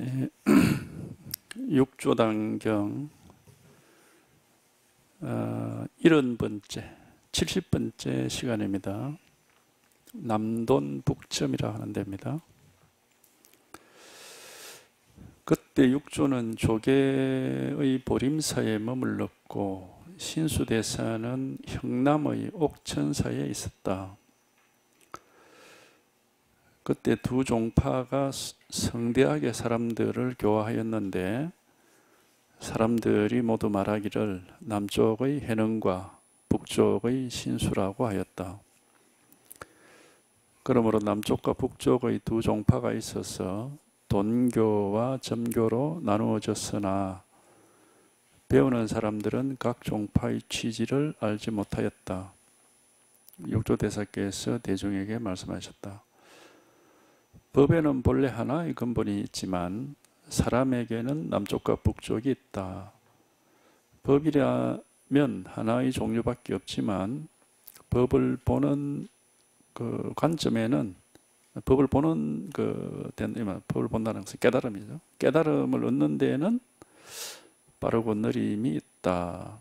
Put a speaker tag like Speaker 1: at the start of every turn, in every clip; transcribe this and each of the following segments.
Speaker 1: 육조단경 70번째, 70번째 시간입니다. 남돈 북점이라 하는 데입니다. 그때 육조는 조계의 보림사에 머물렀고 신수대사는 형남의 옥천사에 있었다. 그때 두 종파가 성대하게 사람들을 교화하였는데 사람들이 모두 말하기를 남쪽의 해능과 북쪽의 신수라고 하였다. 그러므로 남쪽과 북쪽의 두 종파가 있어서 돈교와 점교로 나누어졌으나 배우는 사람들은 각 종파의 취지를 알지 못하였다. 육조대사께서 대중에게 말씀하셨다. 법에는 본래 하나의 근본이 있지만 사람에게는 남쪽과 북쪽이 있다. 법이라면 하나의 종류밖에 없지만 법을 보는 그 관점에는 법을 보는 법을 본다는 것은 깨달음이죠. 깨달음을 얻는 데에는 빠르고 느림이 있다.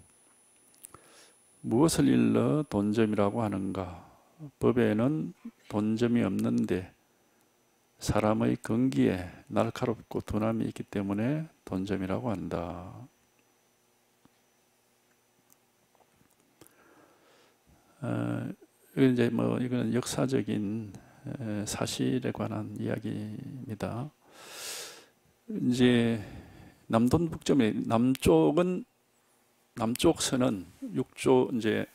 Speaker 1: 무엇을 일러 돈점이라고 하는가? 법에는 돈점이 없는데 사람의 근기에 날카롭고 둔함이 있기 때문에 돈점이라고 한다. 이거는 역사적인 사실에 관한 이야기입니다. 이제 남돈 북점의 남쪽선은 육조 이제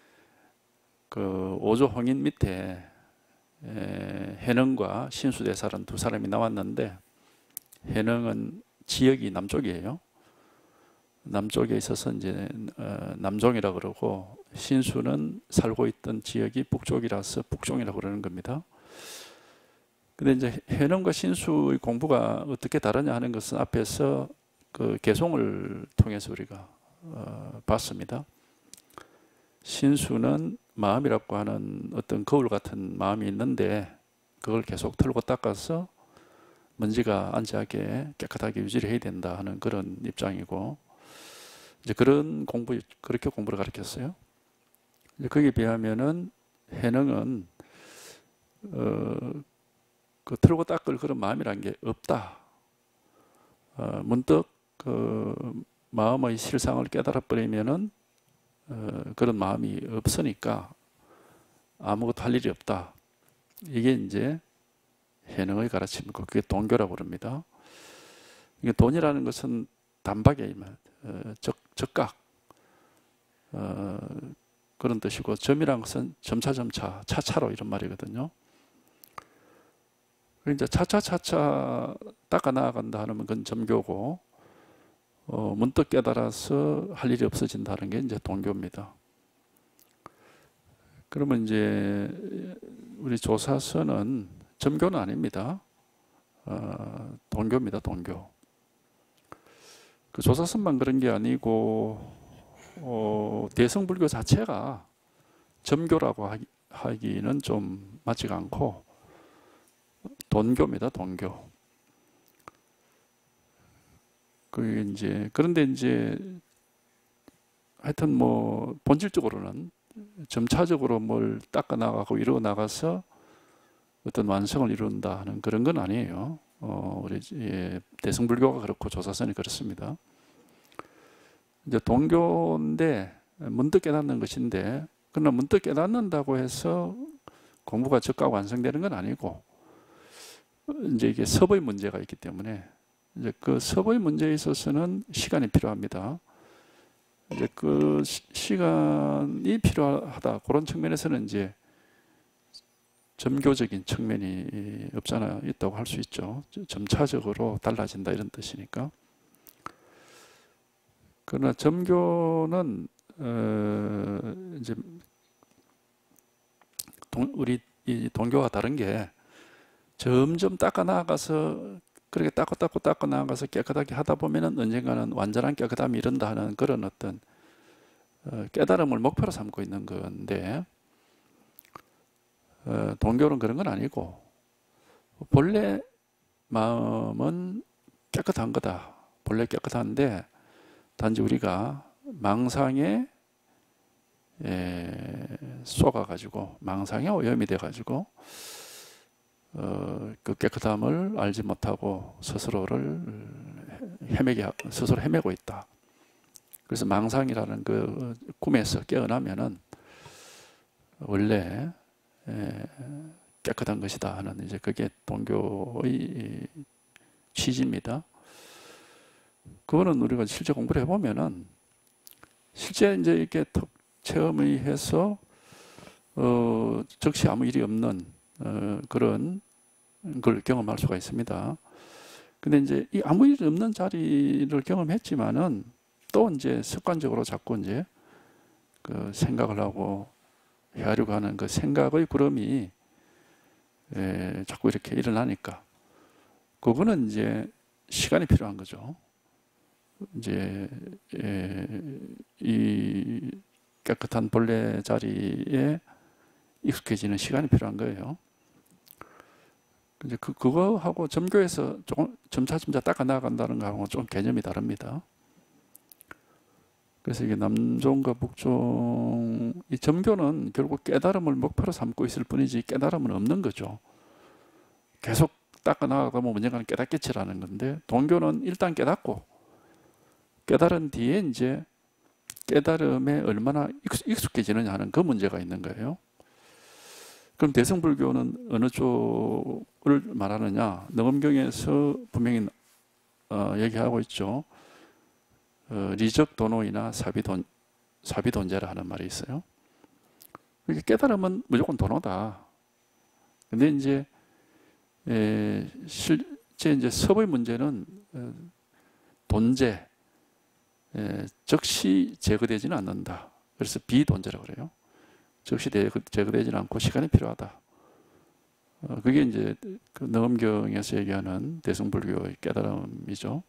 Speaker 1: 그 오조 홍인 밑에 해능과 신수대사란 두 사람이 나왔는데 해능은 지역이 남쪽이에요. 남쪽에 있어서 이제 남종이라고 그러고 신수는 살고 있던 지역이 북쪽이라서 북종이라고 그러는 겁니다. 근데 이제 해능과 신수의 공부가 어떻게 다르냐 하는 것은 앞에서 그 개송을 통해서 우리가 봤습니다. 신수는 마음이라고 하는 어떤 거울 같은 마음이 있는데 그걸 계속 털고 닦아서 먼지가 앉지 않게 깨끗하게 유지를 해야 된다 하는 그런 입장이고 이제 그런 그렇게 공부를 가르쳤어요. 이제 거기에 비하면은 해능은 그 털고 닦을 그런 마음이란 게 없다. 문득 그 마음의 실상을 깨달아 버리면은 그런 마음이 없으니까 아무것도 할 일이 없다. 이게 이제 해능의 가르침이고 그게 돈교라고 부릅니다. 이게 돈이라는 것은 단박에 적각 그런 뜻이고 점이라는 것은 점차점차 차차로 이런 말이거든요. 이제 차차차차 닦아 나아간다 하면 그건 점교고 문득 깨달아서 할 일이 없어진다는 게 이제 돈교입니다. 그러면 이제 우리 조사서는 점교는 아닙니다. 돈교입니다. 돈교. 그 조사서만 그런 게 아니고 대성불교 자체가 점교라고 하기는 좀 맞지가 않고 돈교입니다. 돈교. 그런데 이제 하여튼 뭐 본질적으로는 점차적으로 뭘 닦아 나가고 이루어 나가서 어떤 완성을 이룬다 하는 그런 건 아니에요. 우리 대승불교가 그렇고 조사선이 그렇습니다. 이제 동교인데 문득 깨닫는 것인데 그러나 문득 깨닫는다고 해서 공부가 적가고 완성되는 건 아니고 이제 이게 섭의 문제가 있기 때문에 이제 그 섭의 문제에 있어서는 시간이 필요합니다. 이제 그 시간이 필요하다 그런 측면에서는 이제 점교적인 측면이 없잖아요. 있다고 할 수 있죠. 점차적으로 달라진다 이런 뜻이니까. 그러나 점교는 이제 우리 이 동교와 다른 게 점점 닦아 나아가서 그렇게 닦고 나아가서 깨끗하게 하다 보면은 언젠가는 완전한 깨끗함이 이른다 하는 그런 어떤 깨달음을 목표로 삼고 있는 건데 동교는 그런 건 아니고 본래 마음은 깨끗한 거다. 본래 깨끗한데 단지 우리가 망상에 속아가지고 망상에 오염이 돼가지고 그 깨끗함을 알지 못하고 스스로를 스스로 헤매고 있다. 그래서 망상이라는 그 꿈에서 깨어나면은 원래 깨끗한 것이다 하는 이제 그게 동교의 취지입니다. 그거는 우리가 실제 공부를 해보면은 실제 이제 이렇게 턱 체험을 해서 즉시 아무 일이 없는 그런 걸 경험할 수가 있습니다. 근데 이제 이 아무 일이 없는 자리를 경험했지만은 또 이제 습관적으로 자꾸 이제 그 생각을 하고 헤아리고 하는 그 생각의 구름이 자꾸 이렇게 일어나니까 그거는 이제 시간이 필요한 거죠. 이제 이 깨끗한 본래 자리에 익숙해지는 시간이 필요한 거예요. 이제 그거하고 점교에서 조금 점차 닦아 나간다는 거하고 좀 개념이 다릅니다. 그래서 이게 남종과 북종, 이 점교는 결국 깨달음을 목표로 삼고 있을 뿐이지 깨달음은 없는 거죠. 계속 닦아 나가다 보면 언젠가는 깨닫겠지라는 건데, 동교는 일단 깨닫고 깨달은 뒤에 이제 깨달음에 얼마나 익숙해지느냐 하는 그 문제가 있는 거예요. 그럼 대승불교는 어느 쪽을 말하느냐? 능엄경에서 분명히 얘기하고 있죠. 리적도노이나 사비돈제라 하는 말이 있어요. 깨달음은 무조건 도노다. 근데 이제 실제 이제 섭의 문제는 돈제, 즉시 제거되지는 않는다. 그래서 비돈제라고 그래요. 즉시 제거되지는 않고 시간이 필요하다. 그게 이제 그 능엄경에서 얘기하는 대승불교의 깨달음이죠.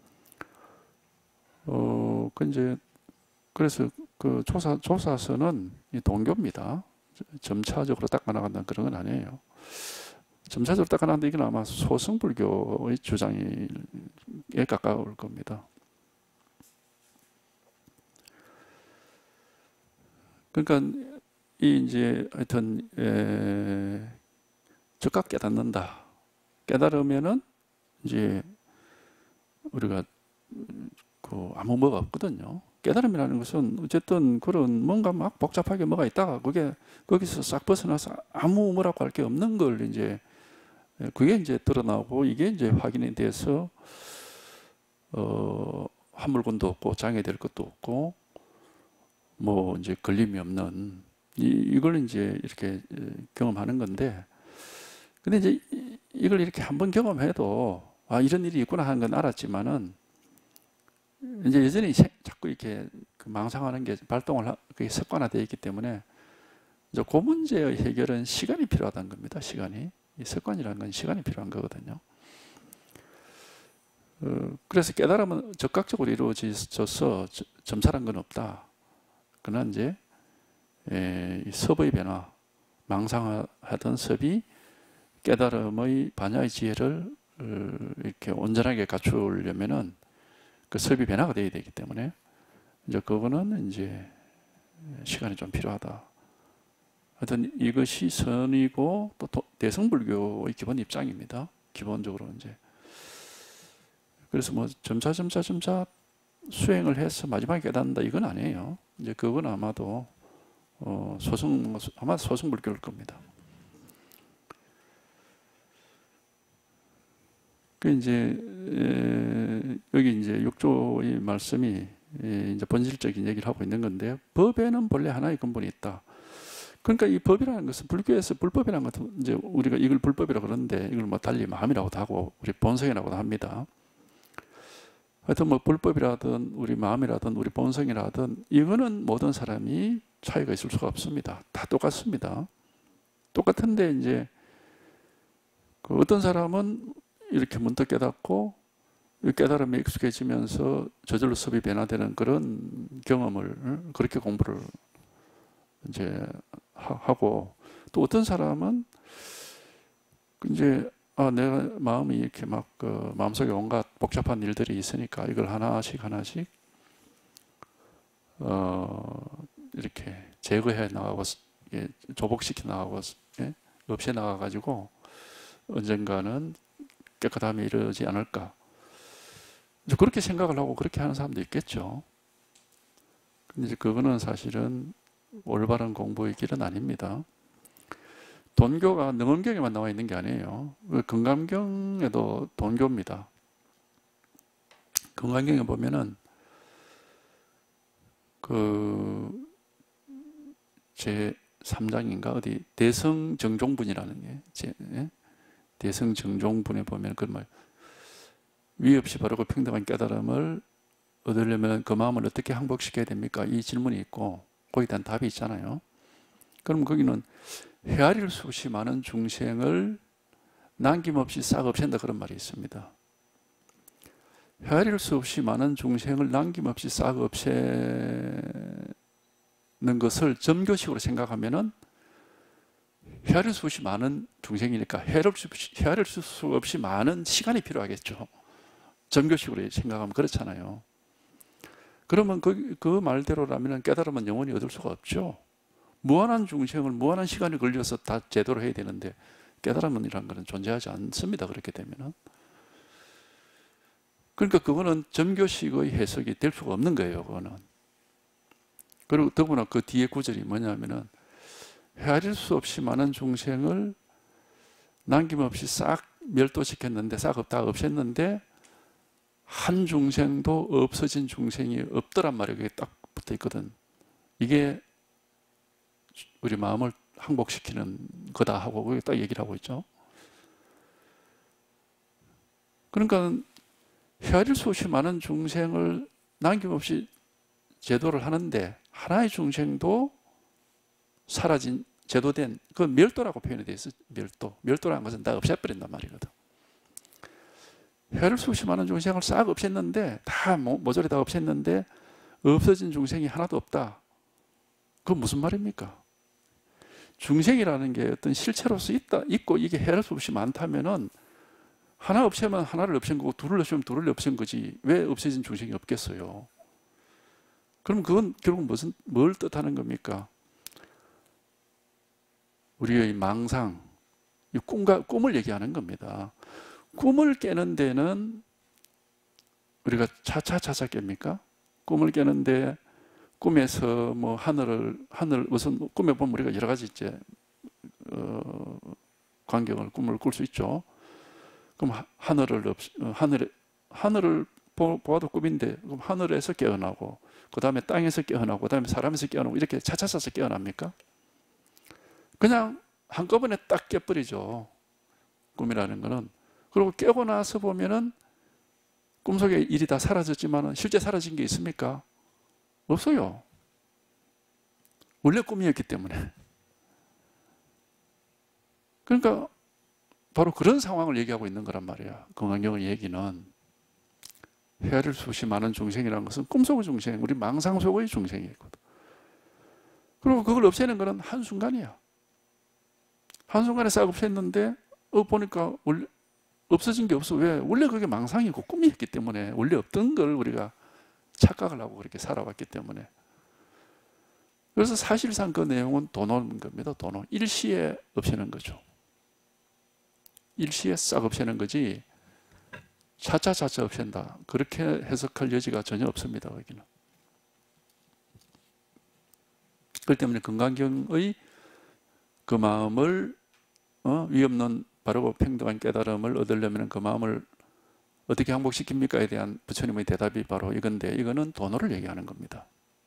Speaker 1: 그래서 그 조사서는 이 동교입니다. 점차적으로 닦아 나간다는 그런 건 아니에요. 점차적으로 닦아 나간다 이건 아마 소승불교의 주장에 가까울 겁니다. 그러니까 이 이제 하여튼 즉각 깨닫는다. 깨달으면은 이제 우리가 그 아무 뭐가 없거든요. 깨달음이라는 것은 어쨌든 그런 뭔가 막 복잡하게 뭐가 있다가 그게 거기서 싹 벗어나서 아무 뭐라고 할 게 없는 걸 이제 그게 이제 드러나고 이게 이제 확인이 돼서 한 물건도 없고 장애될 것도 없고 뭐 이제 걸림이 없는 이걸 이제 이렇게 경험하는 건데, 근데 이제 이걸 이렇게 한번 경험해도 아 이런 일이 있구나 하는 건 알았지만은 이제 여전히 자꾸 이렇게 그 망상하는 게 발동을 그게 습관화되어 있기 때문에 이제 그 문제의 해결은 시간이 필요하다는 겁니다. 시간이 이 습관이라는 건 시간이 필요한 거거든요. 그래서 깨달음은 즉각적으로 이루어져서 점차란 건 없다. 그러나 이제 이 섭의 변화, 망상하던 섭이 깨달음의 반야의 지혜를 이렇게 온전하게 갖추려면은 그 섭이 변화가 되어야 되기 때문에 이제 그거는 이제 시간이 좀 필요하다. 하여튼 이것이 선이고 또 대승불교의 기본 입장입니다. 기본적으로 이제 그래서 뭐 점차 수행을 해서 마지막에 깨닫는다 이건 아니에요. 이제 그건 아마도 아마 소승불교일 겁니다. 그 이제 여기 이제 6조의 말씀이 이제 본질적인 얘기를 하고 있는 건데요. 법에는 본래 하나의 근본이 있다. 그러니까 이 법이라는 것은 불교에서 불법이라는 것은 이제 우리가 이걸 불법이라고 그러는데 이걸 뭐 달리 마음이라고도 하고 우리 본성이라고도 합니다. 하여튼 뭐 불법이라든 우리 마음이라든 우리 본성이라든 이거는 모든 사람이 차이가 있을 수가 없습니다. 다 똑같습니다. 똑같은데 이제 그 어떤 사람은 이렇게 문득 깨닫고 깨달음에 익숙해지면서 저절로 섭이 변화되는 그런 경험을 그렇게 공부를 이제 하고 또 어떤 사람은 이제 내 마음이 이렇게 막 마음속에 온갖 복잡한 일들이 있으니까 이걸 하나씩 하나씩 이렇게 제거해 나가고 조복시켜 나가고 없애 나가 가지고 언젠가는 깨끗함이 이르지 않을까. 그렇게 생각을 하고 그렇게 하는 사람도 있겠죠. 근데 이제 그거는 사실은 올바른 공부의 길은 아닙니다. 돈교가 능엄경에만 나와 있는 게 아니에요. 금강경에도 돈교입니다. 금강경에 보면은 제 3장인가 어디 대성정종분이라는 게 대성정종분에 보면 그 말 위 없이 바르고 평등한 깨달음을 얻으려면 그 마음을 어떻게 항복시켜야 됩니까? 이 질문이 있고 거기에 대한 답이 있잖아요. 그럼 거기는 헤아릴 수 없이 많은 중생을 남김없이 싹 없앤다 그런 말이 있습니다. 헤아릴 수 없이 많은 중생을 남김없이 싹 없애는 것을 점교식으로 생각하면은 헤아릴 수 없이 많은 중생이니까 헤아릴 수 없이 많은 시간이 필요하겠죠. 점교식으로 생각하면 그렇잖아요. 그러면 그 말대로라면 깨달음은 영원히 얻을 수가 없죠. 무한한 중생을 무한한 시간이 걸려서 다 제대로 해야 되는데 깨달음이라는 것은 존재하지 않습니다. 그렇게 되면은. 그러니까 그거는 점교식의 해석이 될 수가 없는 거예요. 그거는. 그리고 더구나 그 뒤에 구절이 뭐냐면은 헤아릴 수 없이 많은 중생을 남김없이 싹 멸도시켰는데 싹 다 없앴는데 한 중생도 없어진 중생이 없더란 말이 그게 딱 붙어 있거든. 이게 우리 마음을 항복시키는 거다 하고 그게 딱 얘기를 하고 있죠. 그러니까 헤아릴 수 없이 많은 중생을 남김없이 제도를 하는데 하나의 중생도 사라진 제도된 그 멸도라고 표현이 되어 있어요. 멸도라는 것은 다 없애버린단 말이거든. 헤아릴 수 없이 많은 중생을 싹 없앴는데 다 모조리 다 없앴는데 없어진 중생이 하나도 없다. 그건 무슨 말입니까? 중생이라는 게 어떤 실체로서 있고 이게 헤아릴 수 없이 많다면은 하나 없애면 하나를 없앤 거고 둘을 없애면 둘을 없앤 거지 왜 없어진 중생이 없겠어요? 그럼 그건 결국 뭘 뜻하는 겁니까? 우리의 망상, 꿈을 얘기하는 겁니다. 꿈을 깨는 데는 우리가 차차 깹니까? 꿈을 깨는데 꿈에서 뭐 우선 꿈에 보면 우리가 여러 가지 이제 꿈을 꿀 수 있죠. 그럼 하늘을 보아도 꿈인데 그럼 하늘에서 깨어나고 그 다음에 땅에서 깨어나고 그 다음에 사람에서 깨어나고 이렇게 차차차차 깨어납니까? 그냥 한꺼번에 딱 깨버리죠. 꿈이라는 거는. 그리고 깨고 나서 보면은 꿈속의 일이 다 사라졌지만 실제 사라진 게 있습니까? 없어요. 원래 꿈이었기 때문에. 그러니까 바로 그런 상황을 얘기하고 있는 거란 말이야. 금강경의 얘기는. 헤아릴 수 없이 많은 중생이라는 것은 꿈속의 중생, 우리 망상 속의 중생이거든. 그리고 그걸 없애는 것은 한순간이야. 한순간에 싹 없앴는데 보니까 원래 없어진 게 없어. 왜? 원래 그게 망상이고 꿈이었기 때문에 원래 없던 걸 우리가 착각을 하고 그렇게 살아왔기 때문에. 그래서 사실상 그 내용은 도노인 겁니다. 도노. 일시에 없애는 거죠. 일시에 싹 없애는 거지 차차차차 없앤다. 그렇게 해석할 여지가 전혀 없습니다. 여기는. 그렇기 때문에 금강경의 그 마음을 위 없는 바르고 평등한 깨달음을 얻으려면 그 마음을 어떻게 항복시킵니까에 대한 부처님의 대답이 바로 이건데 이거는 도노를 얘기하는 겁니다.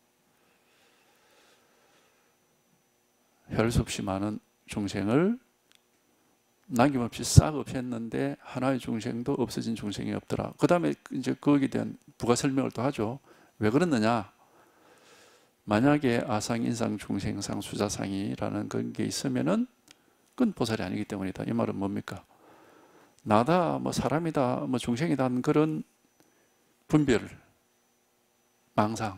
Speaker 1: 헤아릴 수 없이 많은 중생을 남김없이 싹 없앴는데 하나의 중생도 없어진 중생이 없더라. 그 다음에 이제 거기에 대한 부가 설명을 또 하죠. 왜 그렇느냐? 만약에 아상, 인상, 중생상, 수자상이라는 그런 게 있으면은 그건 보살이 아니기 때문이다. 이 말은 뭡니까? 나다, 뭐 사람이다, 뭐 중생이다 하는 그런 분별, 망상.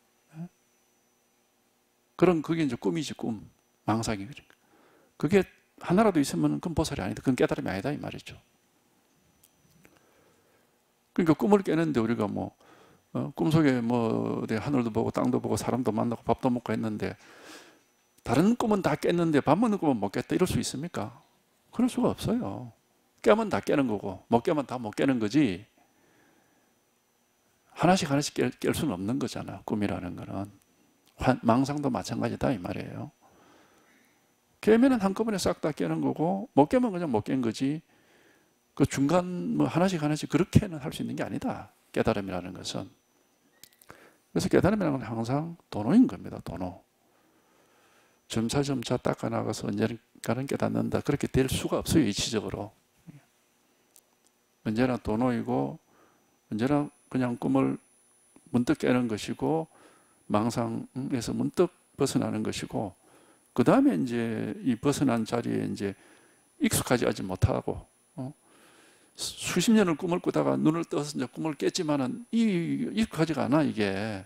Speaker 1: 그게 이제 꿈이지, 꿈. 망상이. 그게 하나라도 있으면 그건 보살이 아니다. 그건 깨달음이 아니다 이 말이죠. 그러니까 꿈을 깨는데 우리가 뭐 꿈속에 뭐 하늘도 보고 땅도 보고 사람도 만나고 밥도 먹고 했는데 다른 꿈은 다 깼는데 밥 먹는 꿈은 못 깼다 이럴 수 있습니까? 그럴 수가 없어요. 깨면 다 깨는 거고 못 깨면 다 못 깨는 거지 하나씩 하나씩 깰 수는 없는 거잖아. 꿈이라는 거는. 망상도 마찬가지다 이 말이에요. 깨면은 한꺼번에 싹 다 깨는 거고 못 깨면 그냥 못 깬 거지 그 중간 뭐 하나씩 하나씩 그렇게는 할 수 있는 게 아니다. 깨달음이라는 것은. 그래서 깨달음이라는 건 항상 도노인 겁니다. 도노. 점차 점차 닦아나가서 언젠가는 깨닫는다. 그렇게 될 수가 없어요. 이치적으로. 언제나 도노이고 언제나 그냥 꿈을 문득 깨는 것이고 망상에서 문득 벗어나는 것이고 그 다음에 이제 이 벗어난 자리에 이제 익숙하지 아직 못하고 수십 년을 꿈을 꾸다가 눈을 떠서 이제 꿈을 깼지만은 익숙하지가 않아 이게.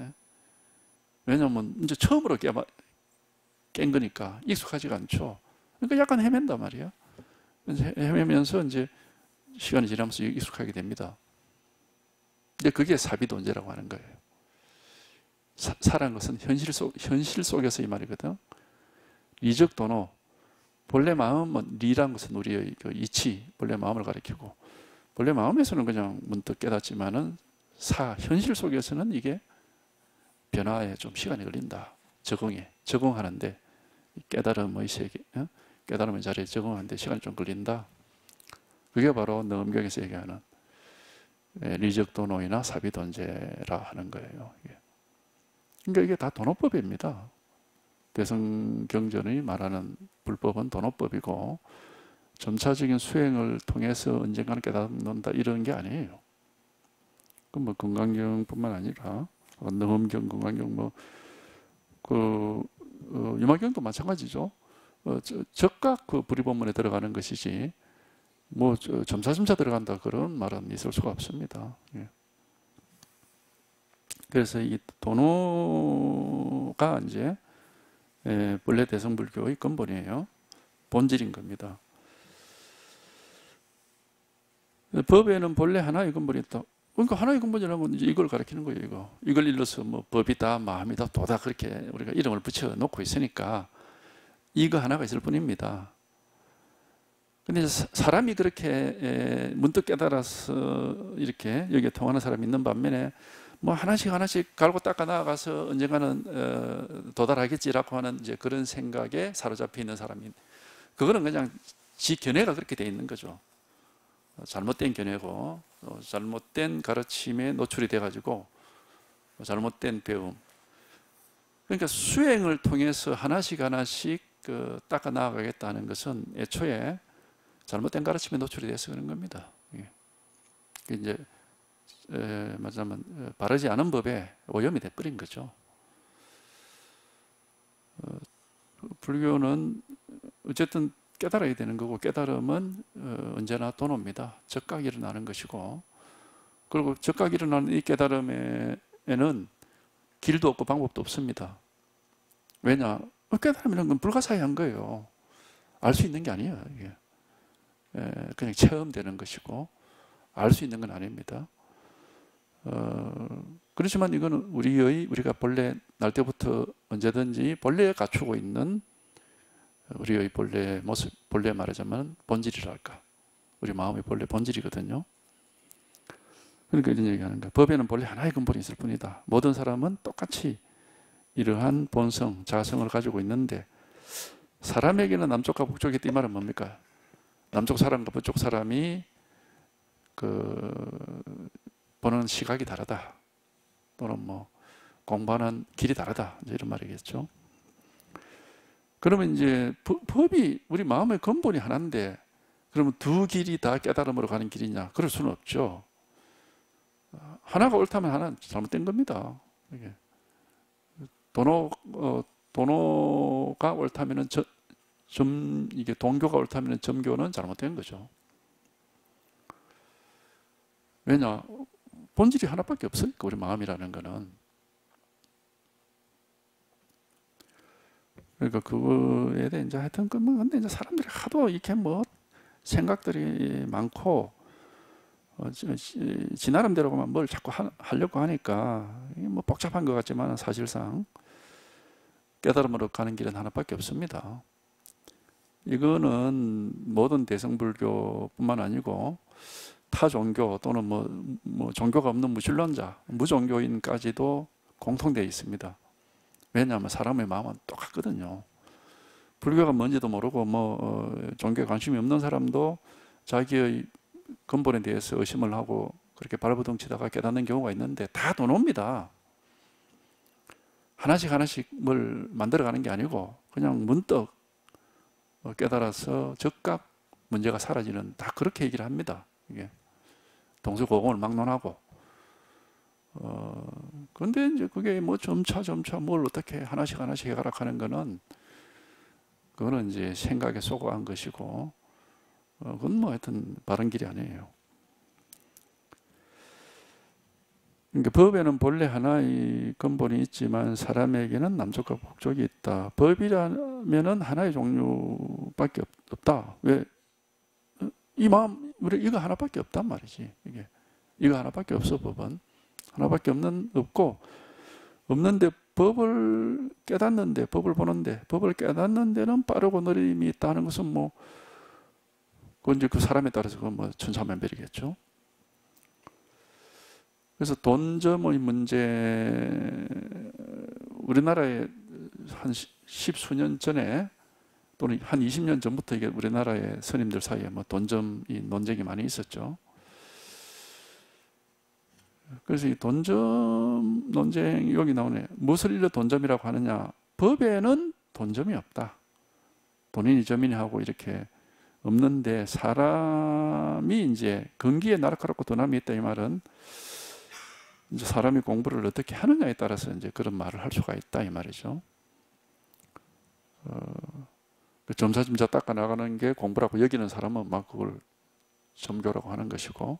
Speaker 1: 왜냐하면 이제 처음으로 깬 거니까 익숙하지가 않죠. 그러니까 약간 헤맨단 말이야. 헤매면서 이제 시간이 지나면서 익숙하게 됩니다. 근데 그게 사비돈제라고 하는 거예요. 사라는 것은 현실 속에서 이 말이거든. 리적 도노. 본래 마음은 리란 것은 우리의 그 이치, 본래 마음을 가리키고 본래 마음에서는 그냥 문득 깨닫지만은 현실 속에서는 이게 변화에 좀 시간이 걸린다. 적응하는데 깨달음의 세계, 깨달음의 자리에 적응하는데 시간이 좀 걸린다. 그게 바로 너음경에서 얘기하는 리적도노이나 사비돈제라 하는 거예요. 그러니까 이게 다 도노법입니다. 대성경전이 말하는 불법은 도노법이고 점차적인 수행을 통해서 언젠가는 깨닫는다 이런 게 아니에요. 그 뭐 건강경뿐만 아니라 너음경, 건강경 유마경도 마찬가지죠. 적각 그 불의본문에 들어가는 것이지 뭐 점차점차 들어간다 그런 말은 있을 수가 없습니다. 예. 그래서 이 도노가 이제 본래 대성불교의 근본이에요. 본질인 겁니다. 법에는 본래 하나의 근본이 있다. 그러니까 하나의 근본이라는 건 이제 이걸 가리키는 거예요. 이걸 일러서 뭐 법이다, 마음이다, 도다 그렇게 우리가 이름을 붙여 놓고 있으니까 이거 하나가 있을 뿐입니다. 근데 사람이 그렇게 문득 깨달아서 이렇게 여기에 통하는 사람이 있는 반면에 뭐 하나씩 갈고 닦아 나가서 언젠가는 도달하겠지라고 하는 이제 그런 생각에 사로잡혀 있는 사람이 그거는 그냥 지 견해가 그렇게 돼 있는 거죠. 잘못된 견해고 잘못된 가르침에 노출이 돼가지고 잘못된 배움. 그러니까 수행을 통해서 하나씩 닦아 나가겠다는 것은 애초에 잘못된 가르침에 노출이 돼서 그런 겁니다. 이제 말하자면 바르지 않은 법에 오염이 돼버린 거죠. 불교는 어쨌든 깨달아야 되는 거고 깨달음은 언제나 도노입니다. 적각이 일어나는 것이고 그리고 적각이 일어나는 이 깨달음에는 길도 없고 방법도 없습니다. 왜냐? 깨달음이라는 건 불가사의한 거예요. 알 수 있는 게 아니에요. 이게. 그냥 체험되는 것이고 알 수 있는 건 아닙니다. 그렇지만 이거는 우리가 본래 날 때부터 언제든지 본래에 갖추고 있는 우리의 본래 모습, 본래 말하자면 본질이랄까. 우리 마음의 본래 본질이거든요. 그러니까 이런 얘기하는 거야. 법에는 본래 하나의 근본이 있을 뿐이다. 모든 사람은 똑같이 이러한 본성, 자성을 가지고 있는데 사람에게는 남쪽과 북쪽이 있다 이 말은 뭡니까? 남쪽 사람과 북쪽 사람이 보는 시각이 다르다. 또는 뭐 공부하는 길이 다르다. 이런 말이겠죠. 그러면 이제 법이 우리 마음의 근본이 하나인데 그러면 두 길이 다 깨달음으로 가는 길이냐? 그럴 수는 없죠. 하나가 옳다면 하나는 잘못된 겁니다. 이게 도노가 옳다면은 이게 동교가 옳다면은 점교는 잘못된 거죠. 왜냐? 본질이 하나밖에 없으니까 우리 마음이라는 거는. 그러니까 그거에 대해 이제 하여튼 뭐 근데 이제 사람들이 하도 이렇게 뭐 생각들이 많고 지 나름대로만 뭘 자꾸 하려고 하니까 이게 뭐 복잡한 것 같지만 사실상 깨달음으로 가는 길은 하나밖에 없습니다. 이거는 모든 대승불교뿐만 아니고 타 종교 또는 뭐 종교가 없는 무신론자, 무종교인까지도 공통되어 있습니다. 왜냐하면 사람의 마음은 똑같거든요. 불교가 뭔지도 모르고 종교에 관심이 없는 사람도 자기의 근본에 대해서 의심을 하고 그렇게 발버둥치다가 깨닫는 경우가 있는데 다 도노입니다. 하나씩 하나씩 뭘 만들어가는 게 아니고 그냥 문득 깨달아서 즉각 문제가 사라지는, 다 그렇게 얘기를 합니다. 이게 동서고금을 막론하고. 그런데 이제 그게 뭐 점차 뭘 어떻게 하나씩 해가락하는 거는 그거는 이제 생각에 쏘고한 것이고, 그건 뭐 하여튼 바른 길이 아니에요. 그러니까 법에는 본래 하나의 근본이 있지만 사람에게는 남쪽과 북쪽이 있다. 법이라면은 하나의 종류밖에 없다. 왜? 이 마음, 우리 이거 하나밖에 없단 말이지. 이거 하나밖에 없어. 법은 하나밖에 없고, 없는데 법을 깨닫는데, 법을 보는데, 법을 깨닫는 데는 빠르고 느림이 있다는 것은 뭐 그건 이제 그 사람에 따라서 그건 뭐 천차만별이겠죠. 그래서 돈점의 문제, 우리나라에 한 십수년 전에 또는 한 20년 전부터 이게 우리나라의 스님들 사이에 뭐 돈점이 논쟁이 많이 있었죠. 그래서 이 돈점 논쟁, 여기 나오네. 무엇을 일러 돈점이라고 하느냐? 법에는 돈점이 없다. 돈이니 점이니 하고 이렇게 없는데, 사람이 이제 근기에 날카롭고 도남이 있다, 이 말은 이제 사람이 공부를 어떻게 하느냐에 따라서 이제 그런 말을 할 수가 있다, 이 말이죠. 점차점차 닦아 나가는 게 공부라고 여기는 사람은 막 그걸 점교라고 하는 것이고,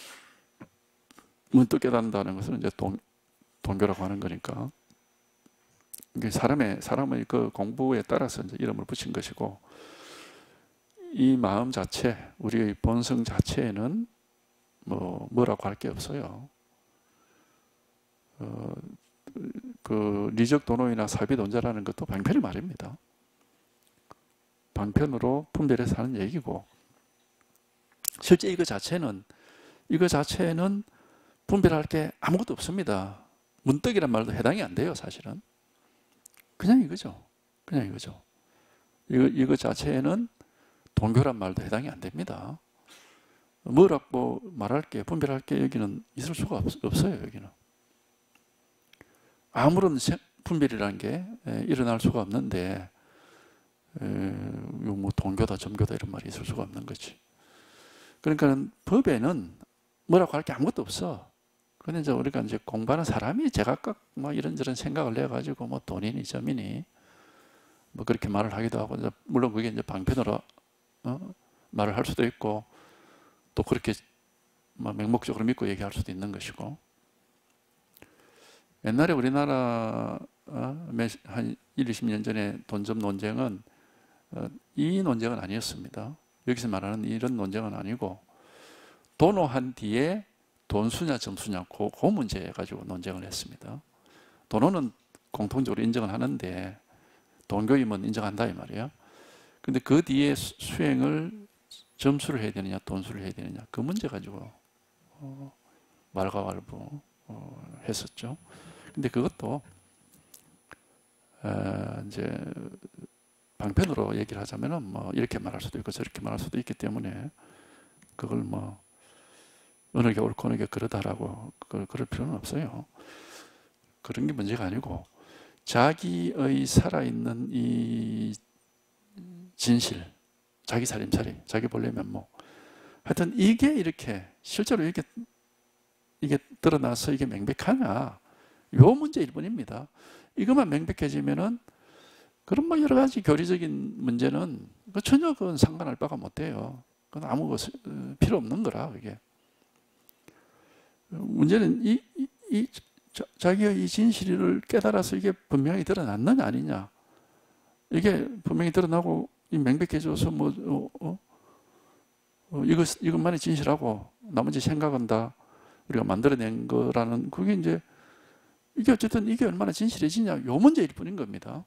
Speaker 1: 문득 깨닫는다는 것은 이제 동교라고 하는 거니까, 이게 사람의 그 공부에 따라서 이제 이름을 붙인 것이고, 이 마음 자체, 우리의 본성 자체에는 뭐라고 할 게 없어요. 그 리적 도노이나 사비돈자라는 것도 방편의 말입니다. 방편으로 분별해서 하는 얘기고, 실제 이거 자체는 분별할 게 아무것도 없습니다. 문득이란 말도 해당이 안 돼요, 사실은. 그냥 이거죠. 이거 자체에는 동교란 말도 해당이 안 됩니다. 뭐라고 말할 게, 분별할 게 여기는 있을 수가 없어요, 여기는. 아무런 분별이라는 게 일어날 수가 없는데, 뭐 동교다, 점교다 이런 말이 있을 수가 없는 거지. 그러니까 법에는 뭐라고 할 게 아무것도 없어. 근데 이제 우리가 이제 공부하는 사람이 제각각 뭐 이런저런 생각을 내가지고 뭐 돈이니 점이니 뭐 그렇게 말을 하기도 하고, 물론 그게 이제 방편으로 말을 할 수도 있고, 또 그렇게 뭐 맹목적으로 믿고 얘기할 수도 있는 것이고. 옛날에 우리나라 한 20년 전에 돈점 논쟁은 이 논쟁은 아니었습니다. 여기서 말하는 이런 논쟁은 아니고, 도노한 뒤에 돈수냐 점수냐 그 문제 가지고 논쟁을 했습니다. 도노는 공통적으로 인정을 하는데 동교임은 인정한다 이 말이에요. 근데 그 뒤에 수행을 점수를 해야 되느냐 돈수를 해야 되느냐, 그 문제 가지고 왈가왈부 했었죠. 근데 그것도 이제 방편으로 얘기를 하자면은 뭐 이렇게 말할 수도 있고 저렇게 말할 수도 있기 때문에 그걸 뭐 어느 게 옳고 어느 게 그러다라고 그럴 필요는 없어요. 그런 게 문제가 아니고, 자기의 살아있는 이 진실, 자기 살림살이, 자기 본래 면목, 하여튼 이게 이렇게 실제로 이게 드러나서 이게 명백하냐, 요 문제일 뿐입니다. 이것만 명백해지면은 그런 뭐 여러 가지 교리적인 문제는 전혀 그건 상관할 바가 못 돼요. 그건 아무 필요 없는 거라. 그게 문제는 자기의 이 진실을 깨달아서 이게 분명히 드러났느냐 아니냐, 이게 분명히 드러나고 명백해져서 이것만이 진실하고 나머지 생각은 다 우리가 만들어낸 거라는, 그게 이제 이게 어쨌든 이게 얼마나 진실해지냐, 요 문제일 뿐인 겁니다.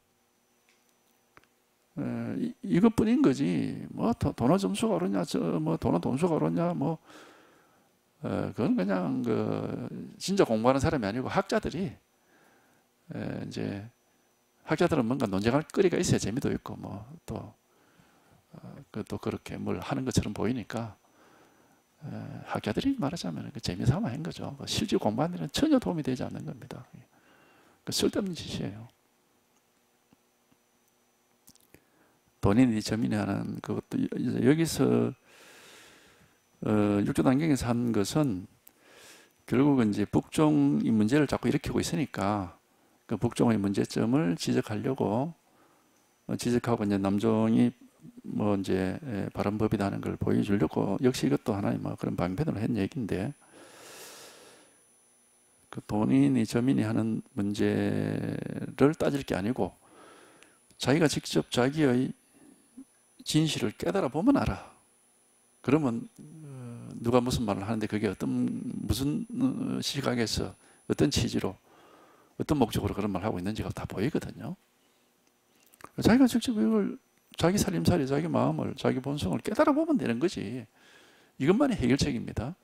Speaker 1: 이것뿐인 거지. 돈의 점수가 오르냐, 돈의 돈수가 오르냐, 그건 그냥 진짜 공부하는 사람이 아니고 학자들이, 이제 학자들은 뭔가 논쟁할 거리가 있어야 재미도 있고 또 그렇게 뭘 하는 것처럼 보이니까, 학자들이 말하자면 재미삼아 한 거죠. 실제 공부하는 데는 전혀 도움이 되지 않는 겁니다. 쓸데없는 짓이에요. 돈이니 점이니 하는 그것도, 여기서 육조단경에서 한 것은 결국은 이제 북종이 문제를 자꾸 일으키고 있으니까 그 북종의 문제점을 지적하려고 지적하고, 이제 남종이 이제 바른법이다 하는 걸 보여주려고, 역시 이것도 하나의 그런 방편으로 한 얘기인데, 그 돈이니 점이니 하는 문제를 따질 게 아니고 자기가 직접 자기의 진실을 깨달아 보면 알아. 그러면 누가 무슨 말을 하는데 그게 무슨 시각에서 어떤 취지로 어떤 목적으로 그런 말을 하고 있는지가 다 보이거든요. 자기가 직접 이걸 자기 살림살이, 자기 마음을, 자기 본성을 깨달아 보면 되는 거지. 이것만이 해결책입니다.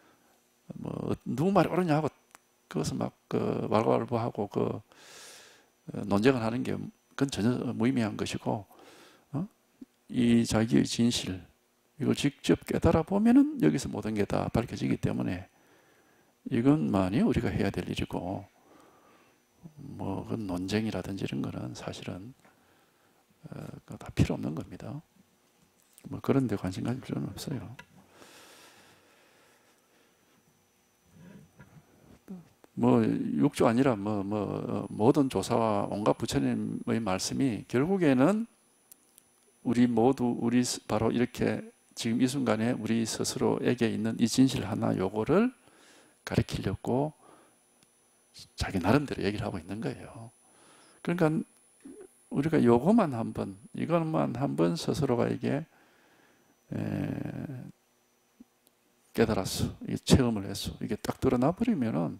Speaker 1: 누구 말이 옳으냐 하고 그것을 왈가왈부하고 논쟁을 하는 게 그건 전혀 무의미한 것이고, 이 자기의 진실, 이걸 직접 깨달아 보면은 여기서 모든 게 다 밝혀지기 때문에 이것만이 우리가 해야 될 일이고, 그 논쟁이라든지 이런 거는 사실은 다 필요 없는 겁니다. 그런 데 관심 가질 필요는 없어요. 육조 아니라 모든 조사와 온갖 부처님의 말씀이 결국에는 우리 바로 이렇게 지금 이 순간에 우리 스스로에게 있는 이 진실 하나, 요거를 가르치려고 자기 나름대로 얘기를 하고 있는 거예요. 그러니까 우리가 이것만 한번 스스로가 이게 깨달았어, 이게 체험을 했어, 이게 딱 드러나 버리면은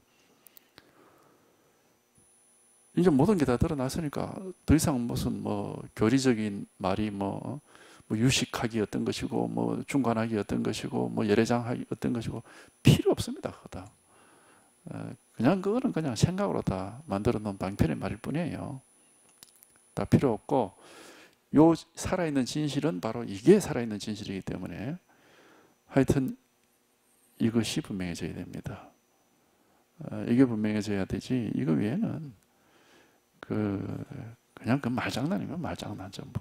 Speaker 1: 이제 모든 게 다 드러났으니까 더 이상 무슨 교리적인 말이 유식학이 어떤 것이고 중관학이 어떤 것이고 열애장학이 어떤 것이고 필요 없습니다. 그거 다 그냥 그거는 그냥 생각으로 다 만들어 놓은 방편의 말일 뿐이에요. 다 필요 없고, 요 살아있는 진실은 바로 이게 살아있는 진실이기 때문에 하여튼 이것이 분명해져야 됩니다. 이게 분명해져야 되지, 이거 외에는 그냥 말장난이면 말장난 전부.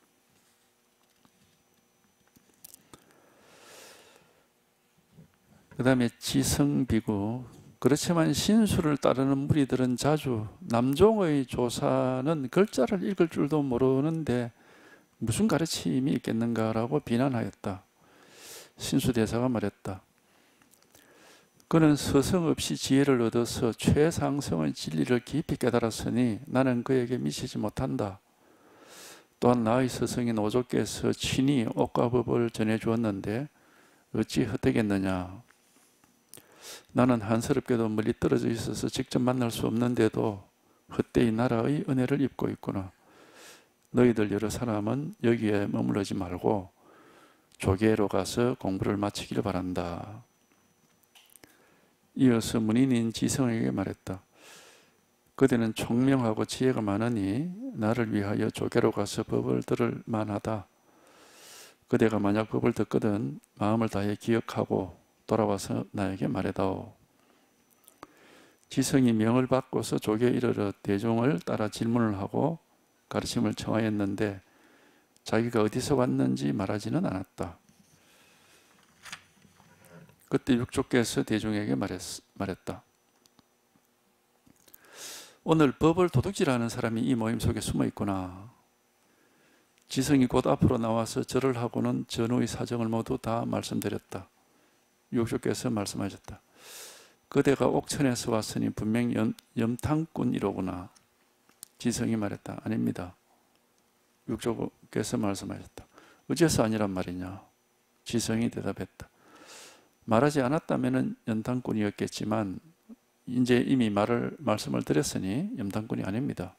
Speaker 1: 그 다음에 지성비구. 그렇지만 신수를 따르는 무리들은 자주 남종의 조사는 글자를 읽을 줄도 모르는데 무슨 가르침이 있겠는가라고 비난하였다. 신수대사가 말했다. 그는 서성 없이 지혜를 얻어서 최상승의 진리를 깊이 깨달았으니 나는 그에게 미치지 못한다. 또한 나의 스승인 오조께서 친히 옥과 법을 전해주었는데 어찌 헛되겠느냐. 나는 한스럽게도 멀리 떨어져 있어서 직접 만날 수 없는데도 헛되이 나라의 은혜를 입고 있구나. 너희들 여러 사람은 여기에 머무르지 말고 조계로 가서 공부를 마치기를 바란다. 이어서 문인인 지성에게 말했다. 그대는 총명하고 지혜가 많으니 나를 위하여 조계로 가서 법을 들을 만하다. 그대가 만약 법을 듣거든 마음을 다해 기억하고 돌아와서 나에게 말해다오. 지성이 명을 받고서 조계에 이르러 대종을 따라 질문을 하고 가르침을 청하였는데 자기가 어디서 왔는지 말하지는 않았다. 그때 육조께서 대종에게 말했다. 오늘 법을 도둑질하는 사람이 이 모임 속에 숨어 있구나. 지성이 곧 앞으로 나와서 절을 하고는 전후의 사정을 모두 다 말씀드렸다. 육조께서 말씀하셨다. 그대가 옥천에서 왔으니 분명 염탕꾼이로구나. 지성이 말했다. 아닙니다. 육조께서 말씀하셨다. 어째서 아니란 말이냐? 지성이 대답했다. 말하지 않았다면 연탄꾼이었겠지만 이제 이미 말씀을 드렸으니 연탄꾼이 아닙니다.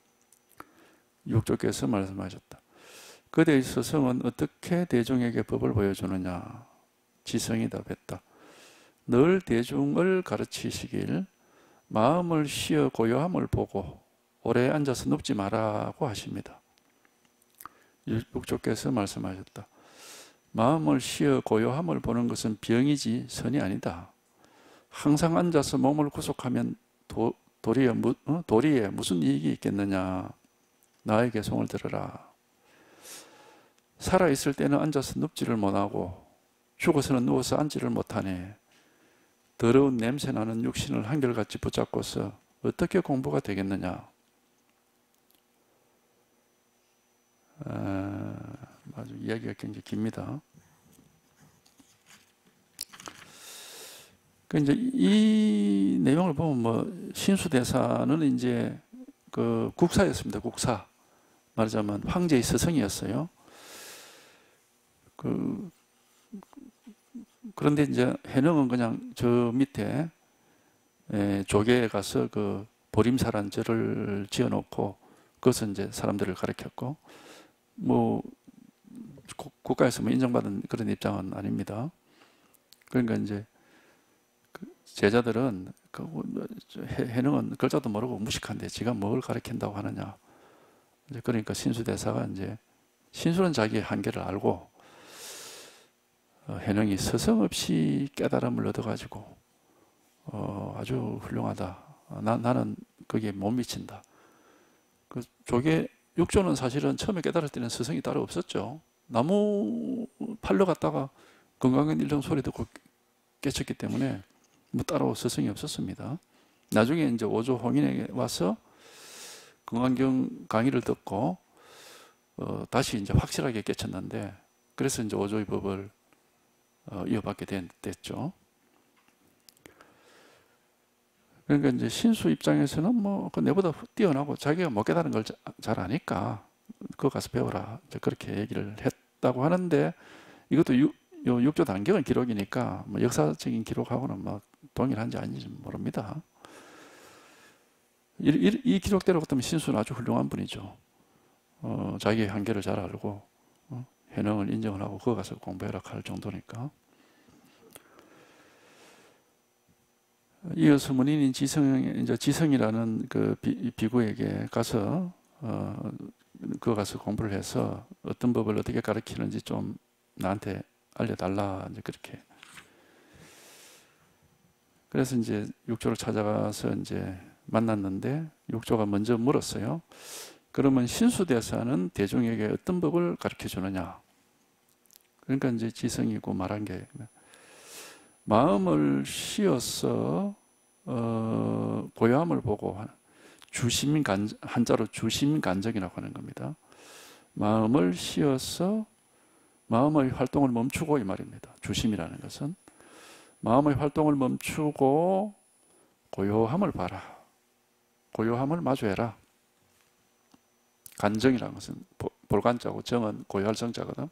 Speaker 1: 육조께서 말씀하셨다. 그대의 스승은 어떻게 대중에게 법을 보여주느냐? 지성이 답했다. 늘 대중을 가르치시길 마음을 쉬어 고요함을 보고 오래 앉아서 눕지 말라고 하십니다. 육조께서 말씀하셨다. 마음을 쉬어 고요함을 보는 것은 병이지 선이 아니다. 항상 앉아서 몸을 구속하면 도리에 무슨 이익이 있겠느냐. 나의 개송을 들으라. 살아있을 때는 앉아서 눕지를 못하고 죽어서는 누워서 앉지를 못하네. 더러운 냄새나는 육신을 한결같이 붙잡고서 어떻게 공부가 되겠느냐. 아주 이야기가 굉장히 깁니다. 이제 이 내용을 보면 뭐 신수대사는 이제 그 국사였습니다. 국사. 말하자면 황제의 스승이었어요. 그런데 이제 해능은 그냥 저 밑에 조계에 가서 그 보림사란 절을 지어놓고 그것은 이제 사람들을 가르쳤고 뭐 국가에서 뭐 인정받은 그런 입장은 아닙니다. 그러니까 이제 제자들은 해능은 글자도 모르고 무식한데 지가 뭘 가르친다고 하느냐. 이제 그러니까 신수대사가 이제 신수는 자기의 한계를 알고 해능이 스승 없이 깨달음을 얻어가지고 아주 훌륭하다. 나는 거기에 못 미친다. 그 조계 육조는 사실은 처음에 깨달을 때는 스승이 따로 없었죠. 나무 팔러 갔다가 건강한 일정 소리 듣고 깨쳤기 때문에 뭐 따로 스승이 없었습니다. 나중에 이제 오조 홍인에게 와서 건강경 강의를 듣고 다시 이제 확실하게 깨쳤는데 그래서 이제 오조의 법을 이어받게 됐죠. 그러니까 이제 신수 입장에서는 뭐 내보다 뛰어나고 자기가 못 깨달은 걸 잘 아니까 그거 가서 배워라. 이제 그렇게 얘기를 했다고 하는데 이것도 육조 단경의 기록이니까 뭐 역사적인 기록하고는 뭐 동일한지 아닌지 모릅니다. 이 기록대로 같으면 신수는 아주 훌륭한 분이죠. 자기의 한계를 잘 알고 해능을 인정을 하고 그거 가서 공부해라 할 정도니까. 이어서 문인인 지성이라는 그 비구에게 가서 그거 가서 공부를 해서 어떤 법을 어떻게 가르치는지 좀 나한테 알려달라 이제 그렇게. 그래서 이제 육조를 찾아가서 이제 만났는데 육조가 먼저 물었어요. 그러면 신수대사는 대중에게 어떤 법을 가르쳐 주느냐? 그러니까 이제 지성이고 말한 게 마음을 쉬어서 고요함을 보고 한자로 주심간정이라고 하는 겁니다. 마음을 쉬어서 마음의 활동을 멈추고 이 말입니다. 주심이라는 것은 마음의 활동을 멈추고 고요함을 봐라. 고요함을 마주해라. 간정이라는 것은 볼간자고 정은 고요할 정자거든.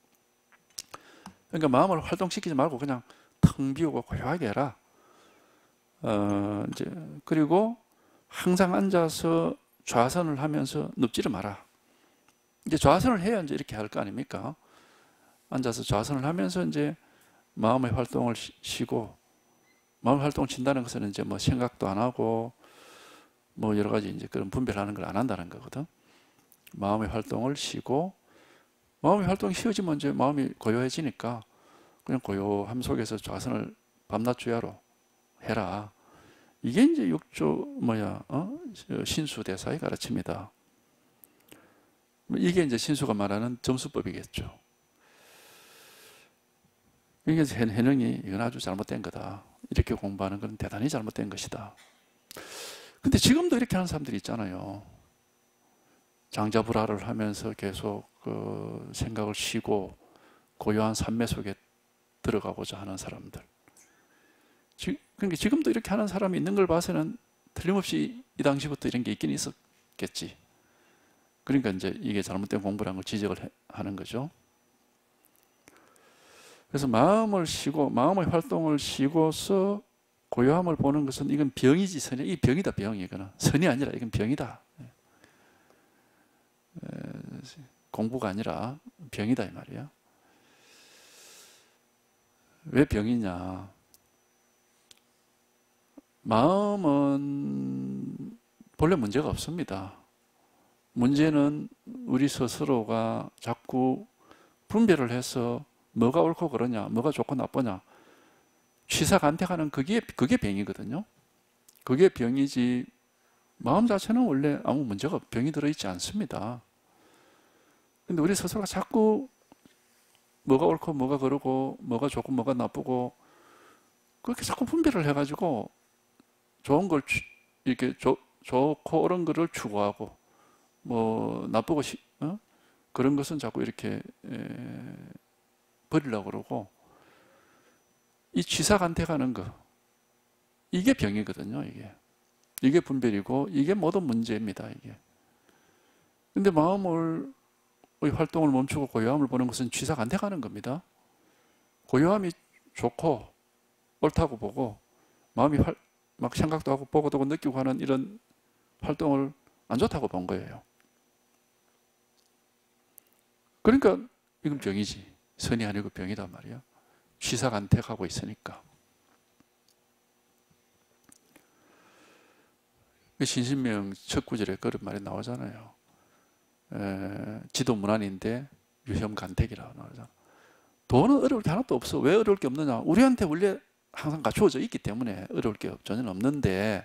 Speaker 1: 그러니까 마음을 활동시키지 말고 그냥 텅 비우고 고요하게 해라. 이제 그리고 항상 앉아서 좌선을 하면서 눕지를 마라. 이제 좌선을 해야 이제 이렇게 할 거 아닙니까? 앉아서 좌선을 하면서 이제 마음의 활동을 쉬고, 마음의 활동을 쉰다는 것은 이제 뭐 생각도 안 하고 뭐 여러 가지 이제 그런 분별하는 걸 안 한다는 거거든. 마음의 활동을 쉬고, 마음의 활동이 쉬어지면 이제 마음이 고요해지니까 그냥 고요함 속에서 좌선을 밤낮 주야로 해라. 이게 이제 육조 신수대사의 가르침이다. 이게 이제 신수가 말하는 점수법이겠죠. 이게 해능이 이건 아주 잘못된 거다. 이렇게 공부하는 건 대단히 잘못된 것이다. 근데 지금도 이렇게 하는 사람들이 있잖아요. 장자불화를 하면서 계속 그 생각을 쉬고 고요한 산매 속에 들어가고자 하는 사람들. 그러니까 지금도 이렇게 하는 사람이 있는 걸 봐서는 틀림없이 이 당시부터 이런 게 있긴 있었겠지. 그러니까 이제 이게 잘못된 공부라는 걸 지적을 하는 거죠. 그래서 마음을 쉬고 마음의 활동을 쉬고서 고요함을 보는 것은 이건 병이지 선이, 이 병이다 병. 이거는 선이 아니라 이건 병이다. 공부가 아니라 병이다 이 말이야. 왜 병이냐? 마음은 본래 문제가 없습니다. 문제는 우리 스스로가 자꾸 분별을 해서 뭐가 옳고 그러냐, 뭐가 좋고 나쁘냐, 취사간택하는 그게 병이거든요. 그게 병이지 마음 자체는 원래 아무 문제가 병이 들어있지 않습니다. 근데 우리 스스로가 자꾸 뭐가 옳고 뭐가 그러고 뭐가 좋고 뭐가 나쁘고 그렇게 자꾸 분별을 해가지고 좋은 걸 이렇게 좋고 옳은 거를 추구하고 뭐 나쁘고 그런 것은 자꾸 이렇게 버리려고 그러고 이 취사간택하는 거 이게 병이거든요. 이게 분별이고 이게 모든 문제입니다. 이게. 근데 마음을 활동을 멈추고 고요함을 보는 것은 취사간택하는 겁니다. 고요함이 좋고 옳다고 보고 마음이 막 생각도 하고 보고도 하고 느끼고 하는 이런 활동을 안 좋다고 본 거예요. 그러니까 이건 병이지. 선이 아니고 병이단 말이야. 취사간택하고 있으니까. 신신명 첫 구절에 그런 말이 나오잖아요. 지도문안인데 유혐간택이라고 나오잖아. 도는 어려울 게 하나도 없어. 왜 어려울 게 없느냐? 우리한테 원래 항상 갖추어져 있기 때문에 어려울 게 전혀 없는데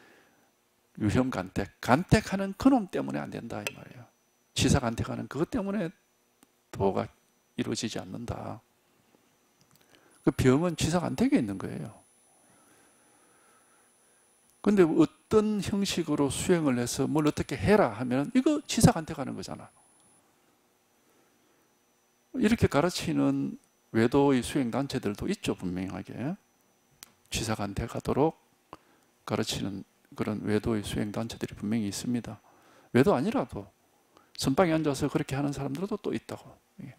Speaker 1: 유혐간택, 간택하는 그놈 때문에 안 된다 이 말이에요. 취사간택하는 그것 때문에 도가 이루어지지 않는다. 그 병은 취사간택에 있는 거예요. 근데 어떤 형식으로 수행을 해서 뭘 어떻게 해라 하면 이거 취사간택하는 거잖아. 이렇게 가르치는 외도의 수행단체들도 있죠, 분명하게. 취사간택하도록 가르치는 그런 외도의 수행단체들이 분명히 있습니다. 외도 아니라도 선방에 앉아서 그렇게 하는 사람들도 또 있다고.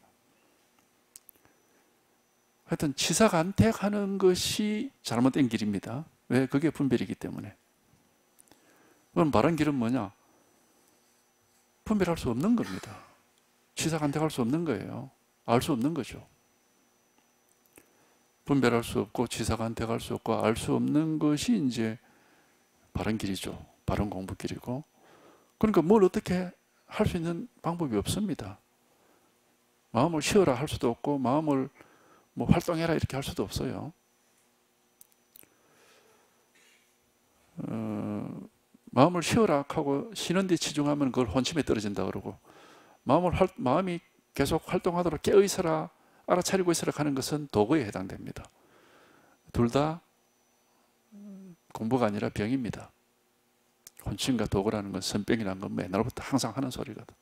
Speaker 1: 하여튼 취사간택하는 것이 잘못된 길입니다. 왜? 그게 분별이기 때문에. 그럼 바른 길은 뭐냐? 분별할 수 없는 겁니다. 취사간택할 수 없는 거예요. 알 수 없는 거죠. 분별할 수 없고 취사간택할 수 없고 알 수 없는 것이 이제 바른 길이죠. 바른 공부길이고. 그러니까 뭘 어떻게 할 수 있는 방법이 없습니다. 마음을 쉬어라 할 수도 없고 마음을 뭐 활동해라 이렇게 할 수도 없어요. 마음을 쉬어라 하고 쉬는 데 치중하면 그걸 혼침에 떨어진다 그러고 마음이 계속 활동하도록 깨어 있어라 알아차리고 있어라 하는 것은 도구에 해당됩니다. 둘 다 공부가 아니라 병입니다. 혼침과 도구라는 건 선병이라는 건 옛날부터 항상 하는 소리거든.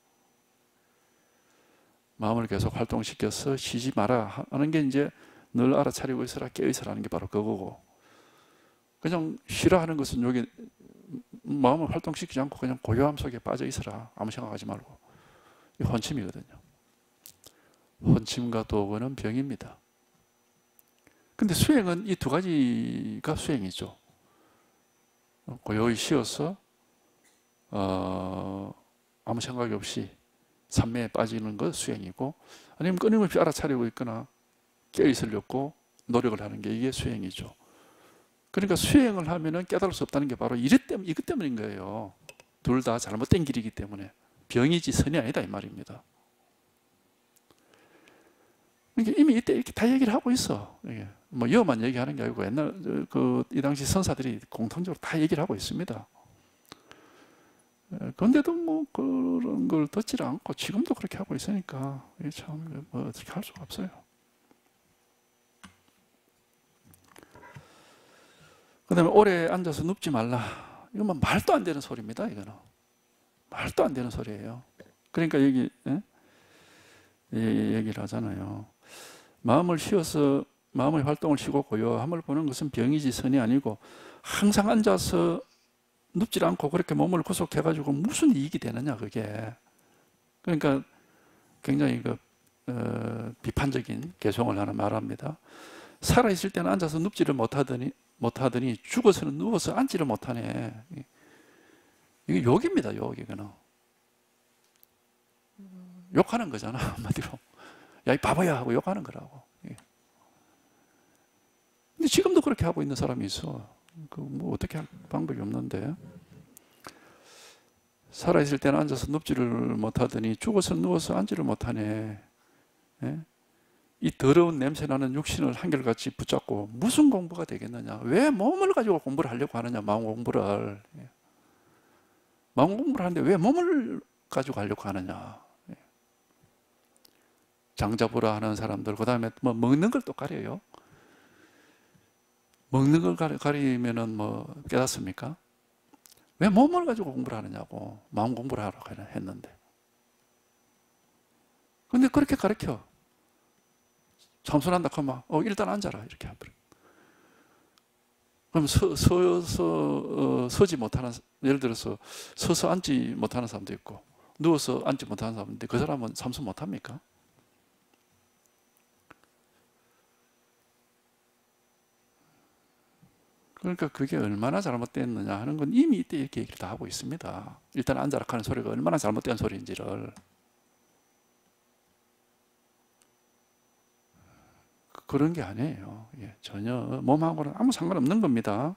Speaker 1: 마음을 계속 활동시켜서 쉬지 마라 하는 게 이제 늘 알아차리고 있어라 깨어 있어라 하는 게 바로 그거고 그냥 쉬라 하는 것은 여기 마음을 활동시키지 않고 그냥 고요함 속에 빠져 있어라 아무 생각하지 말고 이 혼침이거든요. 혼침과 도구는 병입니다. 근데 수행은 이 두 가지가 수행이죠. 고요히 쉬어서 아무 생각이 없이 산매에 빠지는 것 수행이고 아니면 끊임없이 알아차리고 있거나 깨어있으려고 노력을 하는 게 이게 수행이죠. 그러니까 수행을 하면은 깨달을 수 없다는 게 바로 이것 때문인 거예요. 둘 다 잘못된 길이기 때문에 병이지 선이 아니다 이 말입니다. 그러니까 이미 이때 이렇게 다 얘기를 하고 있어. 뭐 여만 얘기하는 게 아니고 옛날 이 당시 선사들이 공통적으로 다 얘기를 하고 있습니다. 그런데도 뭐 그런 걸 듣지 않고 지금도 그렇게 하고 있으니까 이게 참 뭐 어떻게 할 수가 없어요. 그 다음에 오래 앉아서 눕지 말라. 이건 뭐 말도 안 되는 소리입니다. 이거는 말도 안 되는 소리예요. 그러니까 여기 얘기를 하잖아요. 마음을 쉬어서 마음의 활동을 쉬고 고요함을 보는 것은 병이지 선이 아니고 항상 앉아서 눕질 않고 그렇게 몸을 구속해가지고 무슨 이익이 되느냐 그게. 그러니까 굉장히 비판적인 개성을 하나 말합니다. 살아있을 때는 앉아서 눕지를 못하더니 죽어서는 누워서 앉지를 못하네. 이게 욕입니다, 욕. 이거는 욕하는 거잖아, 한마디로. 야, 이 바보야 하고 욕하는 거라고. 근데 지금도 그렇게 하고 있는 사람이 있어. 뭐 어떻게 할 방법이 없는데. 살아있을 때는 앉아서 눕지를 못하더니 죽어서 누워서 앉지를 못하네. 예? 이 더러운 냄새나는 육신을 한결같이 붙잡고 무슨 공부가 되겠느냐. 왜 몸을 가지고 공부를 하려고 하느냐. 마음 공부를. 예. 마음 공부를 하는데 왜 몸을 가지고 하려고 하느냐. 예. 장자부라 하는 사람들, 그 다음에 뭐 먹는 걸 또 가려요. 먹는 걸 가리면은 뭐 깨닫습니까? 왜 몸을 가지고 공부를 하느냐고. 마음 공부를 하라고 했는데. 근데 그렇게 가르쳐. 참선한다 하면 일단 앉아라 이렇게 하더라. 그럼 서지 못하는, 예를 들어서 서서 앉지 못하는 사람도 있고 누워서 앉지 못하는 사람인데 그 사람은 참선 못합니까? 그러니까 그게 얼마나 잘못됐느냐 하는 건 이미 이때 이렇게 얘기를 다 하고 있습니다. 일단 앉아라 하는 소리가 얼마나 잘못된 소리인지를. 그런 게 아니에요. 예, 전혀 몸하고는 아무 상관없는 겁니다.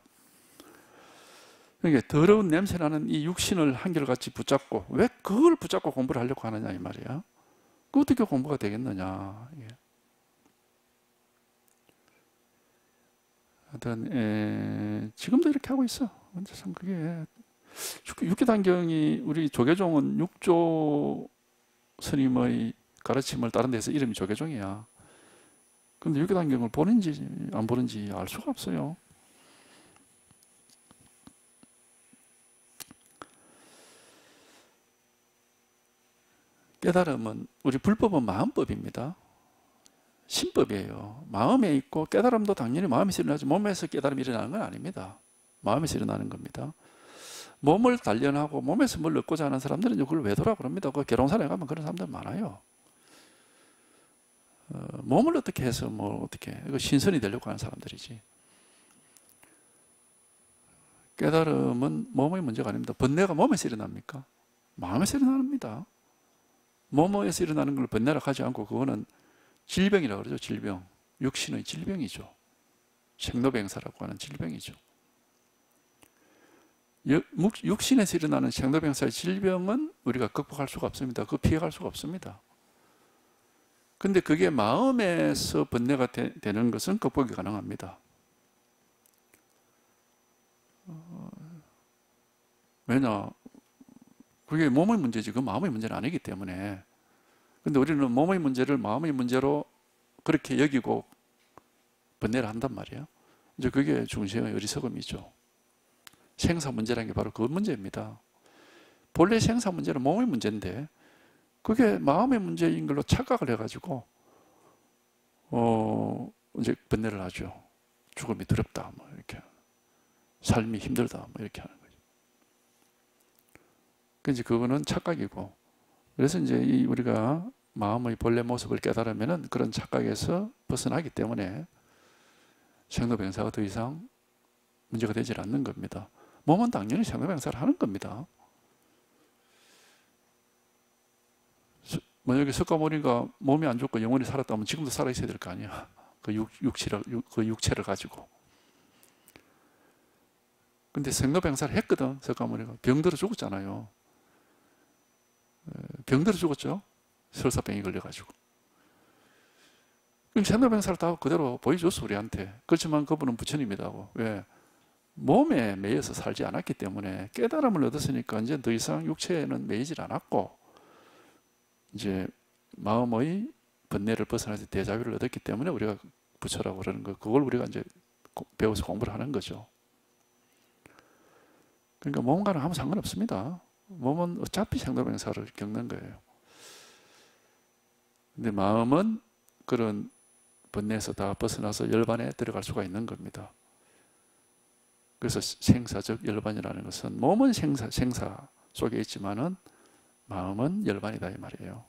Speaker 1: 그러니까 더러운 냄새나는 이 육신을 한결같이 붙잡고 왜 그걸 붙잡고 공부를 하려고 하느냐 이 말이야. 그 어떻게 공부가 되겠느냐. 예. 하여튼 지금도 이렇게 하고 있어. 근데 참 그게 육기단경이 우리 조계종은 육조 스님의 가르침을 다른 데서 이름이 조계종이야. 근데 육기단경을 보는지 안 보는지 알 수가 없어요. 깨달음은 우리 불법은 마음법입니다. 신법이에요. 마음에 있고 깨달음도 당연히 마음에서 일어나지 몸에서 깨달음이 일어나는 건 아닙니다. 마음에서 일어나는 겁니다. 몸을 단련하고 몸에서 뭘 얻고자 하는 사람들은 그걸 외도라고 그럽니다. 그 계룡산에 가면 그런 사람들 많아요. 몸을 어떻게 해서 어떻게 이거 신선이 되려고 하는 사람들이지. 깨달음은 몸의 문제가 아닙니다. 번뇌가 몸에서 일어납니까? 마음에서 일어납니다. 몸에서 일어나는 걸 번뇌라고 하지 않고 그거는 질병이라고 그러죠. 질병. 육신의 질병이죠. 생로병사라고 하는 질병이죠. 육신에서 일어나는 생로병사의 질병은 우리가 극복할 수가 없습니다. 그거 피해갈 수가 없습니다. 근데 그게 마음에서 번뇌가 되는 것은 극복이 가능합니다. 왜냐? 그게 몸의 문제지 그 마음의 문제는 아니기 때문에. 근데 우리는 몸의 문제를 마음의 문제로 그렇게 여기고 번뇌를 한단 말이에요. 이제 그게 중생의 어리석음이죠. 생사 문제라는 게 바로 그 문제입니다. 본래 생사 문제는 몸의 문제인데 그게 마음의 문제인 걸로 착각을 해가지고 이제 번뇌를 하죠. 죽음이 두렵다, 이렇게 삶이 힘들다, 이렇게 하는 거죠. 그래서 그거는 착각이고, 그래서 이제 우리가 마음의 본래 모습을 깨달으면은 그런 착각에서 벗어나기 때문에 생로병사가 더 이상 문제가 되질 않는 겁니다. 몸은 당연히 생로병사를 하는 겁니다. 만약에 석가모니가 몸이 안 좋고 영원히 살았다면 지금도 살아있어야 될 거 아니야. 그 육체를 가지고. 근데 생로병사를 했거든, 석가모니가. 병들어 죽었잖아요. 병들어 죽었죠. 설사병이 걸려가지고. 그럼 생로병사를 다 그대로 보여줬어, 우리한테. 그렇지만 그분은 부처님이라고. 왜? 몸에 매여서 살지 않았기 때문에 깨달음을 얻었으니까 이제 더 이상 육체에는 매이질 않았고, 이제 마음의 번뇌를 벗어나서 대자비를 얻었기 때문에 우리가 부처라고 그러는 거, 그걸 우리가 이제 배워서 공부를 하는 거죠. 그러니까 몸과는 아무 상관없습니다. 몸은 어차피 생로병사를 겪는 거예요. 근데 마음은 그런 번뇌에서 다 벗어나서 열반에 들어갈 수가 있는 겁니다. 그래서 생사적 열반이라는 것은 몸은 생사 속에 있지만은 마음은 열반이다 이 말이에요.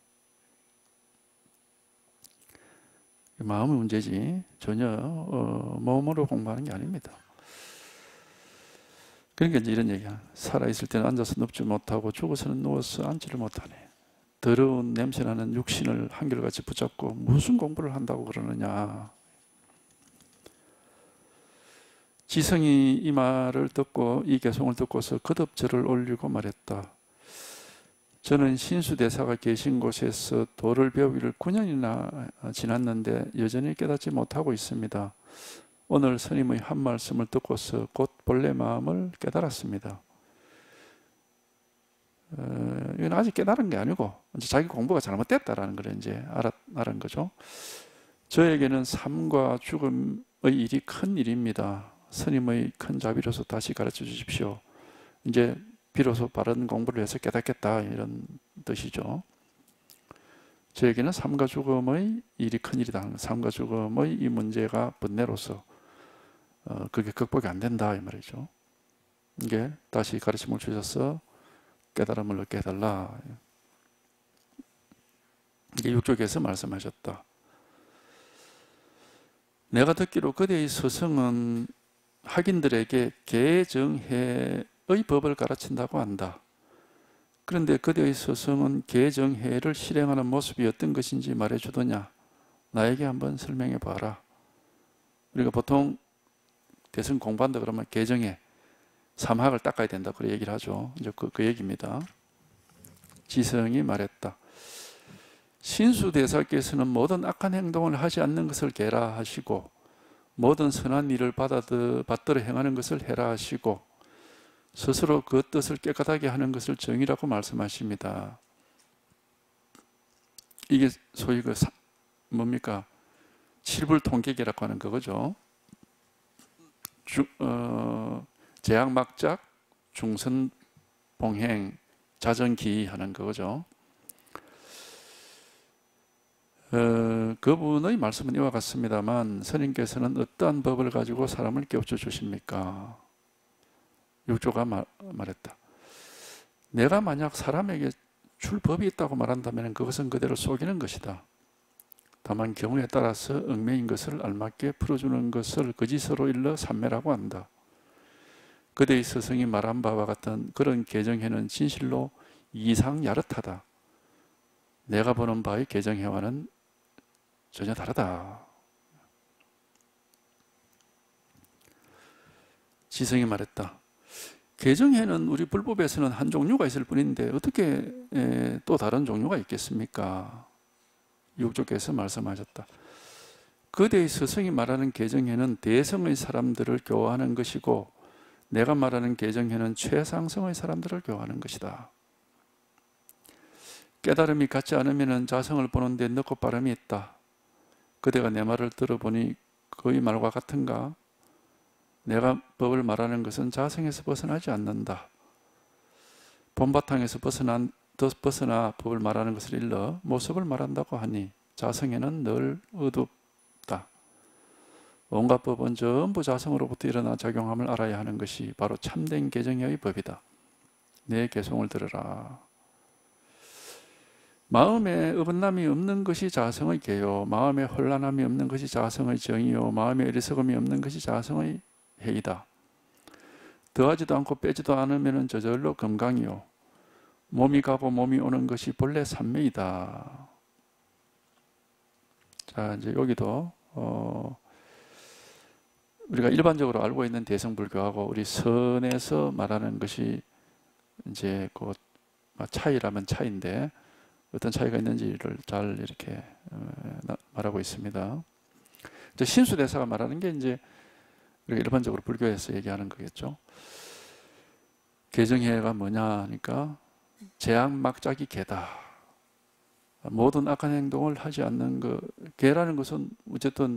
Speaker 1: 마음의 문제지 전혀 몸으로 공부하는 게 아닙니다. 그러니까 이제 이런 얘기야. 살아있을 때는 앉아서 눕지 못하고 죽어서는 누워서 앉지를 못하네. 더러운 냄새나는 육신을 한결같이 붙잡고 무슨 공부를 한다고 그러느냐. 지성이 이 말을 듣고 이 개송을 듣고서 거듭 절을 올리고 말했다. 저는 신수대사가 계신 곳에서 도를 배우기를 9년이나 지났는데 여전히 깨닫지 못하고 있습니다. 오늘 스님의 한 말씀을 듣고서 곧 본래 마음을 깨달았습니다. 이건 아직 깨달은 게 아니고 이제 자기 공부가 잘못됐다라는 걸 이제 알은 거죠. 저에게는 삶과 죽음의 일이 큰 일입니다. 스님의 큰 자비로서 다시 가르쳐 주십시오. 이제 비로소 바른 공부를 해서 깨닫겠다 이런 뜻이죠. 저에게는 삶과 죽음의 일이 큰일이다. 삶과 죽음의 이 문제가 번뇌로서 그게 극복이 안 된다 이 말이죠. 이게 다시 가르침을 주셔서 깨달음을 얻게 해달라. 이게 6쪽에서 말씀하셨다. 내가 듣기로 그대의 스승은 학인들에게 계정해의 법을 가르친다고 한다. 그런데 그대의 스승은 계정해를 실행하는 모습이 어떤 것인지 말해주더냐? 나에게 한번 설명해 봐라. 우리가 보통 대승 공부한다 그러면 계정해, 삼학을 닦아야 된다 그런 얘기를 하죠. 이제 그 얘기입니다. 지성이 말했다. 신수대사께서는 모든 악한 행동을 하지 않는 것을 계라 하시고 모든 선한 일을 받들어 행하는 것을 해라 하시고 스스로 그 뜻을 깨끗하게 하는 것을 정의라고 말씀하십니다. 이게 소위 그 뭡니까? 칠불통객이라고 하는 그거죠. 제약막작, 중선봉행, 자정기하는 그거죠. 그분의 말씀은 이와 같습니다만 스님께서는 어떠한 법을 가지고 사람을 깨우쳐 주십니까? 6조가 말했다. 내가 만약 사람에게 줄 법이 있다고 말한다면 그것은 그대로 속이는 것이다. 다만 경우에 따라서 얽매인 것을 알맞게 풀어주는 것을 거짓으로 일러 삼매라고 한다. 그대의 스승이 말한 바와 같은 그런 계정해는 진실로 이상 야릇하다. 내가 보는 바의 계정해와는 전혀 다르다. 지성이 말했다. 계정해는 우리 불법에서는 한 종류가 있을 뿐인데 어떻게 또 다른 종류가 있겠습니까? 육조께서 말씀하셨다. 그대의 스승이 말하는 계정해는 대성의 사람들을 교화하는 것이고 내가 말하는 계정해는 최상성의 사람들을 교화하는 것이다. 깨달음이 같지 않으면 자성을 보는데 늦고 빠름이 있다. 그대가 내 말을 들어보니 그의 말과 같은가? 내가 법을 말하는 것은 자성에서 벗어나지 않는다. 본바탕에서 벗어나 법을 말하는 것을 일러 모습을 말한다고 하니 자성에는 늘 어둡다. 온갖 법은 전부 자성으로부터 일어나 작용함을 알아야 하는 것이 바로 참된 계정의 법이다. 내 개송을 들으라. 마음에 어긋남이 없는 것이 자성의 계요. 마음에 혼란함이 없는 것이 자성의 정이요. 마음에 어리석음이 없는 것이 자성의 해이다. 더하지도 않고 빼지도 않으면 저절로 금강이요. 몸이 가고 몸이 오는 것이 본래 삼매이다. 자, 이제 여기도 우리가 일반적으로 알고 있는 대성불교하고 우리 선에서 말하는 것이 이제 그 차이라면 차이인데 어떤 차이가 있는지를 잘 이렇게 말하고 있습니다. 이제 신수대사가 말하는 게 이제 우리가 일반적으로 불교에서 얘기하는 거겠죠. 계정해가 뭐냐 하니까 제약막작이 개다. 모든 악한 행동을 하지 않는 그 개라는 것은 어쨌든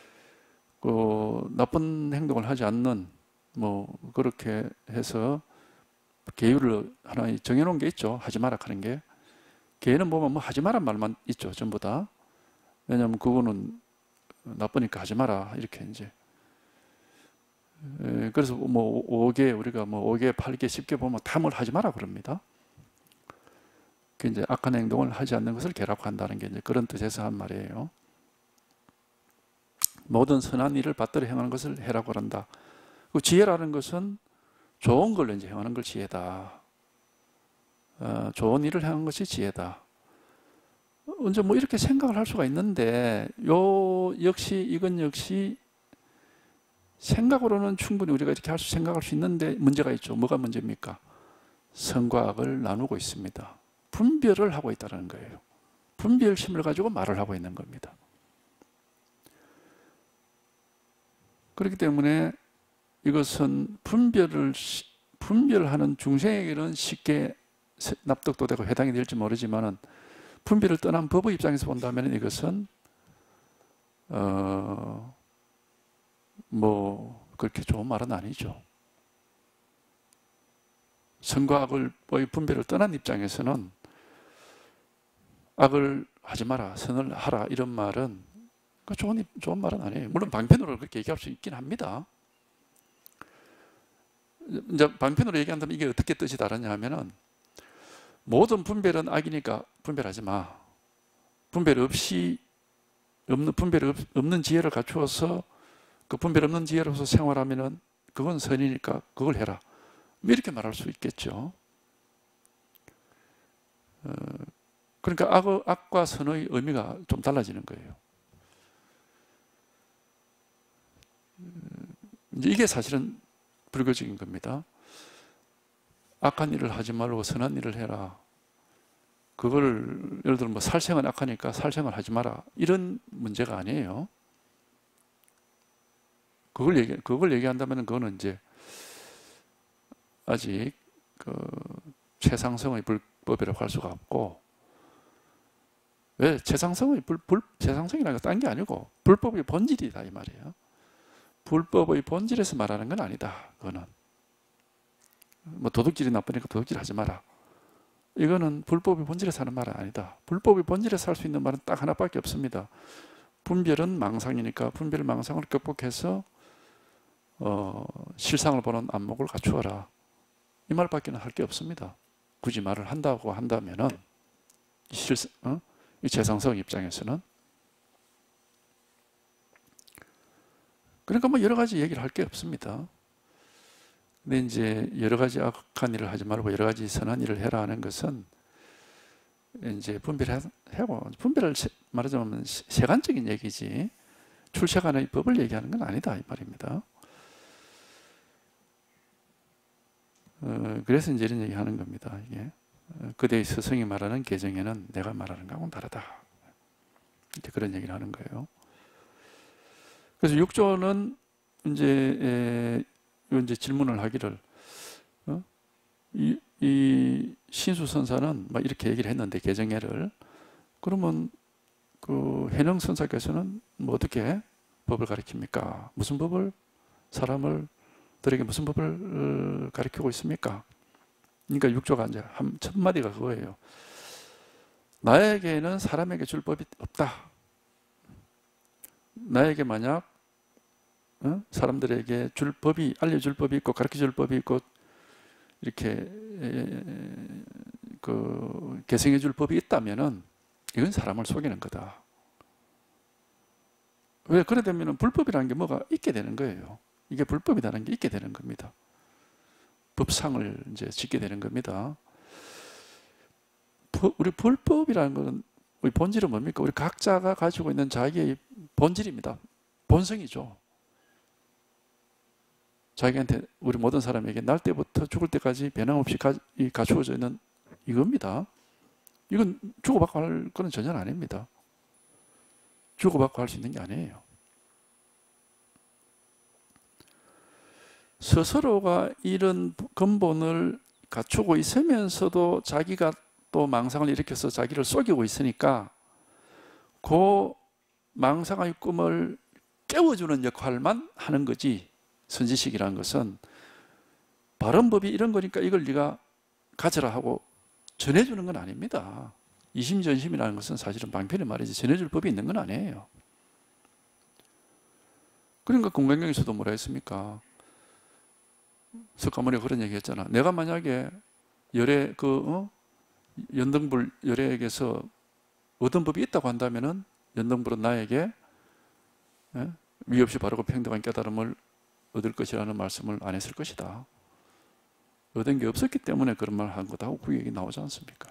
Speaker 1: 그 나쁜 행동을 하지 않는 뭐 그렇게 해서 계율을 하나 정해놓은 게 있죠. 하지 마라 하는 게. 개는 보면 뭐 하지 마란 말만 있죠. 전부 다. 왜냐하면 그거는 나쁘니까 하지 마라 이렇게 이제. 그래서 뭐 5개 우리가 뭐 5개, 8개, 10개 보면 다 뭘 하지 마라 그럽니다. 그 이제 악한 행동을 하지 않는 것을 계라고 한다는 게 이제 그런 뜻에서 한 말이에요. 모든 선한 일을 받들어 행하는 것을 해라고 한다. 그 지혜라는 것은 좋은 걸 이제 행하는 걸 지혜다. 좋은 일을 행하는 것이 지혜다. 언제 뭐 이렇게 생각을 할 수가 있는데, 이건 역시 생각으로는 충분히 우리가 이렇게 생각할 수 있는데 문제가 있죠. 뭐가 문제입니까? 선과 악을 나누고 있습니다. 분별을 하고 있다는 거예요. 분별심을 가지고 말을 하고 있는 겁니다. 그렇기 때문에 이것은 분별하는 중생에게는 쉽게 납득도 되고 해당이 될지 모르지만은 분별을 떠난 법의 입장에서 본다면 이것은 뭐 그렇게 좋은 말은 아니죠. 선과 악의 분별을 떠난 입장에서는 악을 하지 마라, 선을 하라 이런 말은 좋은 말은 아니에요. 물론 방편으로 그렇게 얘기할 수 있긴 합니다. 이제 방편으로 얘기한다면 이게 어떻게 뜻이 다르냐 하면은 모든 분별은 악이니까 분별하지 마. 분별 없는 지혜를 갖추어서 그 분별 없는 지혜로서 생활하면은 그건 선이니까 그걸 해라. 이렇게 말할 수 있겠죠. 그러니까 악과 선의 의미가 좀 달라지는 거예요. 이제 이게 사실은 불교적인 겁니다. 악한 일을 하지 말고 선한 일을 해라. 그걸 예를 들어 뭐 살생은 악하니까 살생을 하지 마라. 이런 문제가 아니에요. 그걸 얘기한다면 그거는 이제 아직 최상성의 불법이라고 할 수가 없고, 왜 최상성이라는 건 딴 게 아니고 불법의 본질이다 이 말이에요. 불법의 본질에서 말하는 건 아니다. 그거는 뭐 도둑질이 나쁘니까 도둑질 하지 마라. 이거는 불법의 본질에서 하는 말은 아니다. 불법의 본질에서 할 수 있는 말은 딱 하나밖에 없습니다. 분별은 망상이니까 분별 망상을 극복해서 실상을 보는 안목을 갖추어라. 이 말밖에는 할 게 없습니다. 굳이 말을 한다고 한다면은 이 재상성 입장에서는 그러니까 뭐 여러 가지 얘기를 할 게 없습니다. 근데 이제 여러 가지 악한 일을 하지 말고 여러 가지 선한 일을 해라 하는 것은 이제 분별하고, 분별을 말하자면 세간적인 얘기지 출세간의 법을 얘기하는 건 아니다 이 말입니다. 그래서 이제 이런 얘기 하는 겁니다. 이게 그대의 스승이 말하는 개정에는 내가 말하는 거하고는 다르다. 이제 그런 얘기를 하는 거예요. 그래서 6조는 이제 질문을 하기를 이 신수선사는 막 이렇게 얘기를 했는데 개정회를 그러면 그 해능선사께서는 뭐 어떻게 법을 가르칩니까? 무슨 법을 들에게 무슨 법을 가르치고 있습니까? 그러니까 6조가 이제 첫 마디가 그거예요. 나에게는 사람에게 줄 법이 없다. 나에게 만약 사람들에게 알려줄 법이 있고 가르쳐줄 법이 있고 이렇게 개성해줄 법이 있다면은 이건 사람을 속이는 거다. 왜 그래 되면은 불법이라는 게 뭐가 있게 되는 거예요. 이게 불법이라는 게 있게 되는 겁니다. 법상을 이제 짓게 되는 겁니다. 우리 불법이라는 것은 우리 본질은 뭡니까? 우리 각자가 가지고 있는 자기의 본질입니다. 본성이죠. 자기한테 우리 모든 사람에게 날 때부터 죽을 때까지 변함없이 갖추어져 있는 이겁니다. 이건 주고받고 할 건 전혀 아닙니다. 주고받고 할 수 있는 게 아니에요. 스스로가 이런 근본을 갖추고 있으면서도 자기가 또 망상을 일으켜서 자기를 속이고 있으니까 그 망상의 꿈을 깨워주는 역할만 하는 거지. 선지식이라는 것은 바른 법이 이런 거니까 이걸 네가 가져라 하고 전해주는 건 아닙니다. 이심전심이라는 것은 사실은 방편의 말이지 전해줄 법이 있는 건 아니에요. 그러니까 공경경에서도 뭐라 했습니까? 석가모니가 그런 얘기 했잖아. 내가 만약에 열에 연등불 열애에게서 얻은 법이 있다고 한다면은 연등불은 나에게 위 없이 바르고 평등한 깨달음을 얻을 것이라는 말씀을 안 했을 것이다. 얻은 게 없었기 때문에 그런 말을 한 거다. 그 얘기 나오지 않습니까?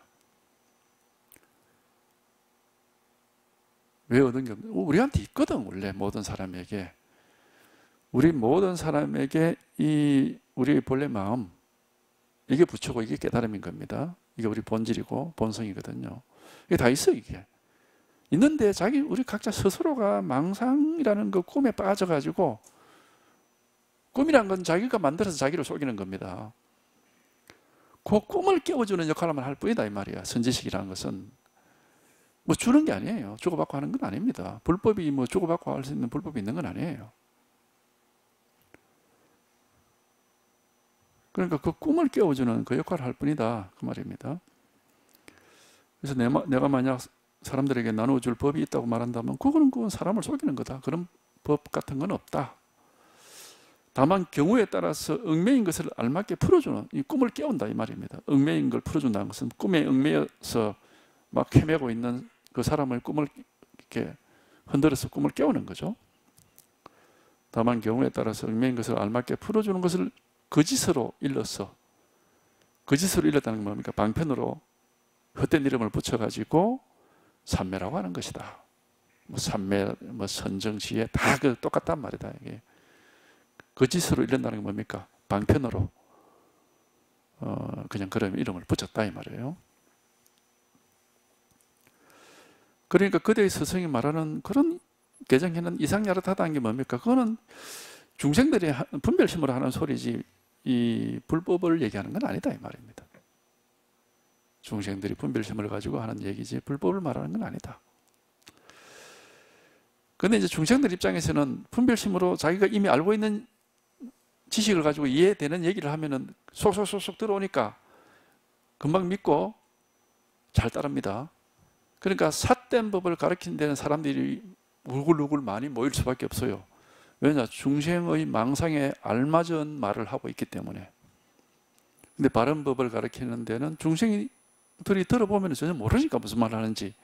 Speaker 1: 왜 얻은 게 없나? 우리한테 있거든, 원래 모든 사람에게. 우리 모든 사람에게 이 우리의 본래 마음, 이게 부처고 이게 깨달음인 겁니다. 이게 우리 본질이고 본성이거든요. 이게 다 있어, 이게. 있는데 우리 각자 스스로가 망상이라는 그 꿈에 빠져가지고, 꿈이란 건 자기가 만들어서 자기를 속이는 겁니다. 그 꿈을 깨워주는 역할만 할 뿐이다, 이 말이야. 선지식이라는 것은. 뭐 주는 게 아니에요. 주고받고 하는 건 아닙니다. 불법이 뭐 주고받고 할 수 있는 불법이 있는 건 아니에요. 그러니까 그 꿈을 깨워주는 그 역할을 할 뿐이다, 그 말입니다. 그래서 내가 만약 사람들에게 나누어줄 법이 있다고 말한다면 그건 사람을 속이는 거다. 그런 법 같은 건 없다. 다만 경우에 따라서 얽매인 것을 알맞게 풀어주는, 이 꿈을 깨운다 이 말입니다. 얽매인 걸 풀어준다는 것은 꿈에 얽매여서 막 헤매고 있는 그 사람의 꿈을 이렇게 흔들어서 꿈을 깨우는 거죠. 다만 경우에 따라서 얽매인 것을 알맞게 풀어주는 것을 거짓으로 일렀다는 건 뭡니까? 방편으로 헛된 이름을 붙여가지고 삼매라고 하는 것이다. 뭐 삼매, 뭐 선정시에 다 그 똑같단 말이다. 이게 거짓으로 일른다는 게 뭡니까? 방편으로 그냥 그런 이름을 붙였다 이 말이에요. 그러니까 그대의 스승이 말하는 그런 개정에는 이상야릇하다는 게 뭡니까? 그거는 중생들이 분별심으로 하는 소리지 이 불법을 얘기하는 건 아니다 이 말입니다. 중생들이 분별심을 가지고 하는 얘기지 불법을 말하는 건 아니다. 그런데 이제 중생들 입장에서는 분별심으로 자기가 이미 알고 있는 지식을 가지고 이해되는 얘기를 하면은 속속속속 들어오니까 금방 믿고 잘 따릅니다. 그러니까 삿된 법을 가르치는 데는 사람들이 울글울글 많이 모일 수밖에 없어요. 왜냐? 중생의 망상에 알맞은 말을 하고 있기 때문에. 근데 바른 법을 가르치는 데는 중생들이 들어보면 전혀 모르니까 무슨 말을 하는지.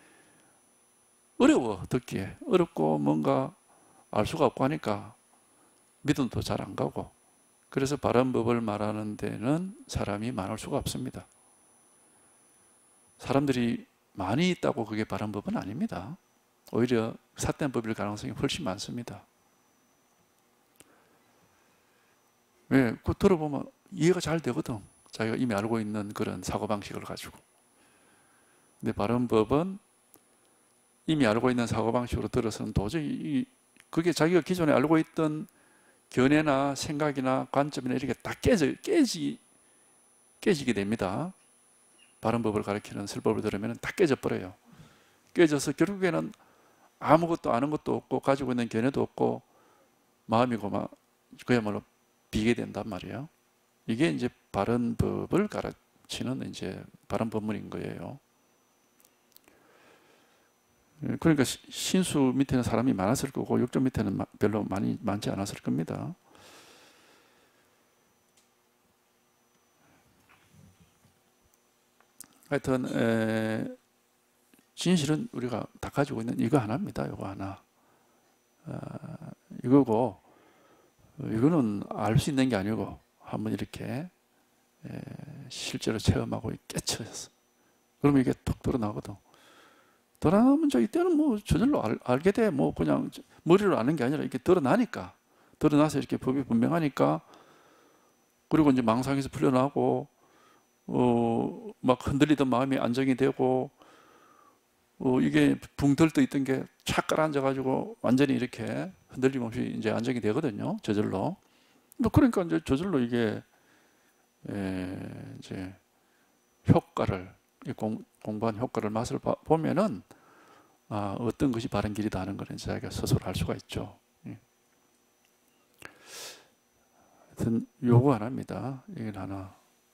Speaker 1: 어려워, 듣기에. 어렵고 뭔가 알 수가 없고 하니까 믿음도 잘 안 가고. 그래서 바른 법을 말하는 데는 사람이 많을 수가 없습니다. 사람들이 많이 있다고 그게 바른 법은 아닙니다. 오히려 삿된 법일 가능성이 훨씬 많습니다. 왜? 그거 들어보면 이해가 잘 되거든. 자기가 이미 알고 있는 그런 사고방식을 가지고. 근데 바른 법은 이미 알고 있는 사고방식으로 들어서는 도저히 그게 자기가 기존에 알고 있던 견해나 생각이나 관점이나 이렇게 다 깨지게 됩니다. 바른 법을 가르치는 설법을 들으면 다 깨져버려요. 깨져서 결국에는 아무것도 아는 것도 없고 가지고 있는 견해도 없고 마음이고 그야말로 비게 된단 말이에요. 이게 이제 바른 법을 가르치는 이제 바른 법문인 거예요. 그러니까 신수 밑에는 사람이 많았을 거고 역전 밑에는 별로 많지 않았을 겁니다. 하여튼 진실은 우리가 다 가지고 있는 이거 하나입니다. 이거 하나. 이거고 이거는 알 수 있는 게 아니고 한번 이렇게 실제로 체험하고 깨쳐졌어. 그러면 이게 톡 드러나거든. 드러나면 이때는 뭐 저절로 알게 돼. 뭐 그냥 머리로 아는 게 아니라 이렇게 드러나니까. 드러나서 이렇게 법이 분명하니까. 그리고 이제 망상에서 풀려나고 막 흔들리던 마음이 안정이 되고 이게 붕 들떠 있던 게 착 가라앉아가지고 완전히 이렇게 흔들림 없이 이제 안정이 되거든요. 저절로. 그러니까 이제 저절로 이게 이제 효과를 공부한 효과를 맛을 보면은 어떤 것이 바른 길이다 하는 것은 자기가 스스로 알 수가 있죠. 하여튼 요거 하나입니다. 이건 하나.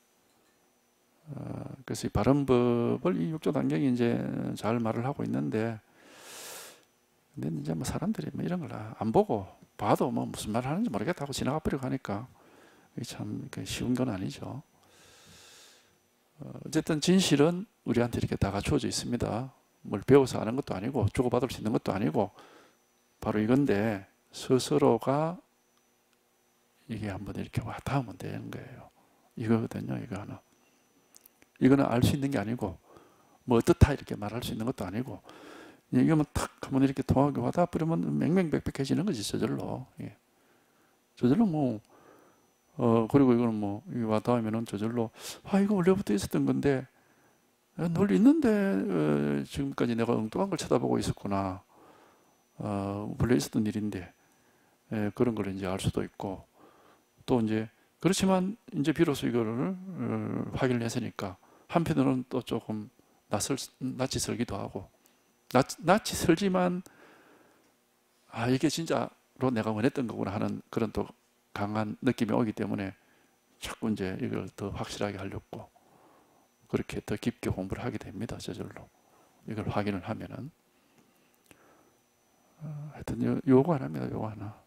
Speaker 1: 그래서 이 바른 법을 이 육조 단경이 이제 잘 말을 하고 있는데, 근데 이제 뭐 사람들이 뭐 이런 걸 안 보고 봐도 뭐 무슨 말을 하는지 모르겠다고 지나가 버리고 하니까 이게 참 쉬운 건 아니죠. 어쨌든 진실은 우리한테 이렇게 다 갖추어져 있습니다. 뭘 배워서 아는 것도 아니고 주고받을 수 있는 것도 아니고 바로 이건데 스스로가 이게 한번 이렇게 와 닿으면 되는 거예요. 이거거든요. 이거 하나. 이거는 알 수 있는 게 아니고 뭐 어떻다 이렇게 말할 수 있는 것도 아니고 이거만 탁 한번 이렇게 통하게 와다 버리면 맹맹백백해지는 거지 저절로. 예. 저절로 뭐 그리고 이거는 뭐 와다 하면은 저절로 이거 원래부터 있었던 건데 늘 있는데 지금까지 내가 엉뚱한 걸 쳐다보고 있었구나. 원래 있었던 일인데 그런 걸 이제 알 수도 있고 또 이제 그렇지만 이제 비로소 이거를 확인을 했으니까 한편으로는 또 조금 낯이 설기도 하고 낯이 설지만 이게 진짜로 내가 원했던 거구나 하는 그런 또 강한 느낌이 오기 때문에 자꾸 이제 이걸 더 확실하게 하려고 그렇게 더 깊게 공부를 하게 됩니다. 저절로 이걸 확인을 하면은 하여튼 요거 하나입니다. 요거 하나.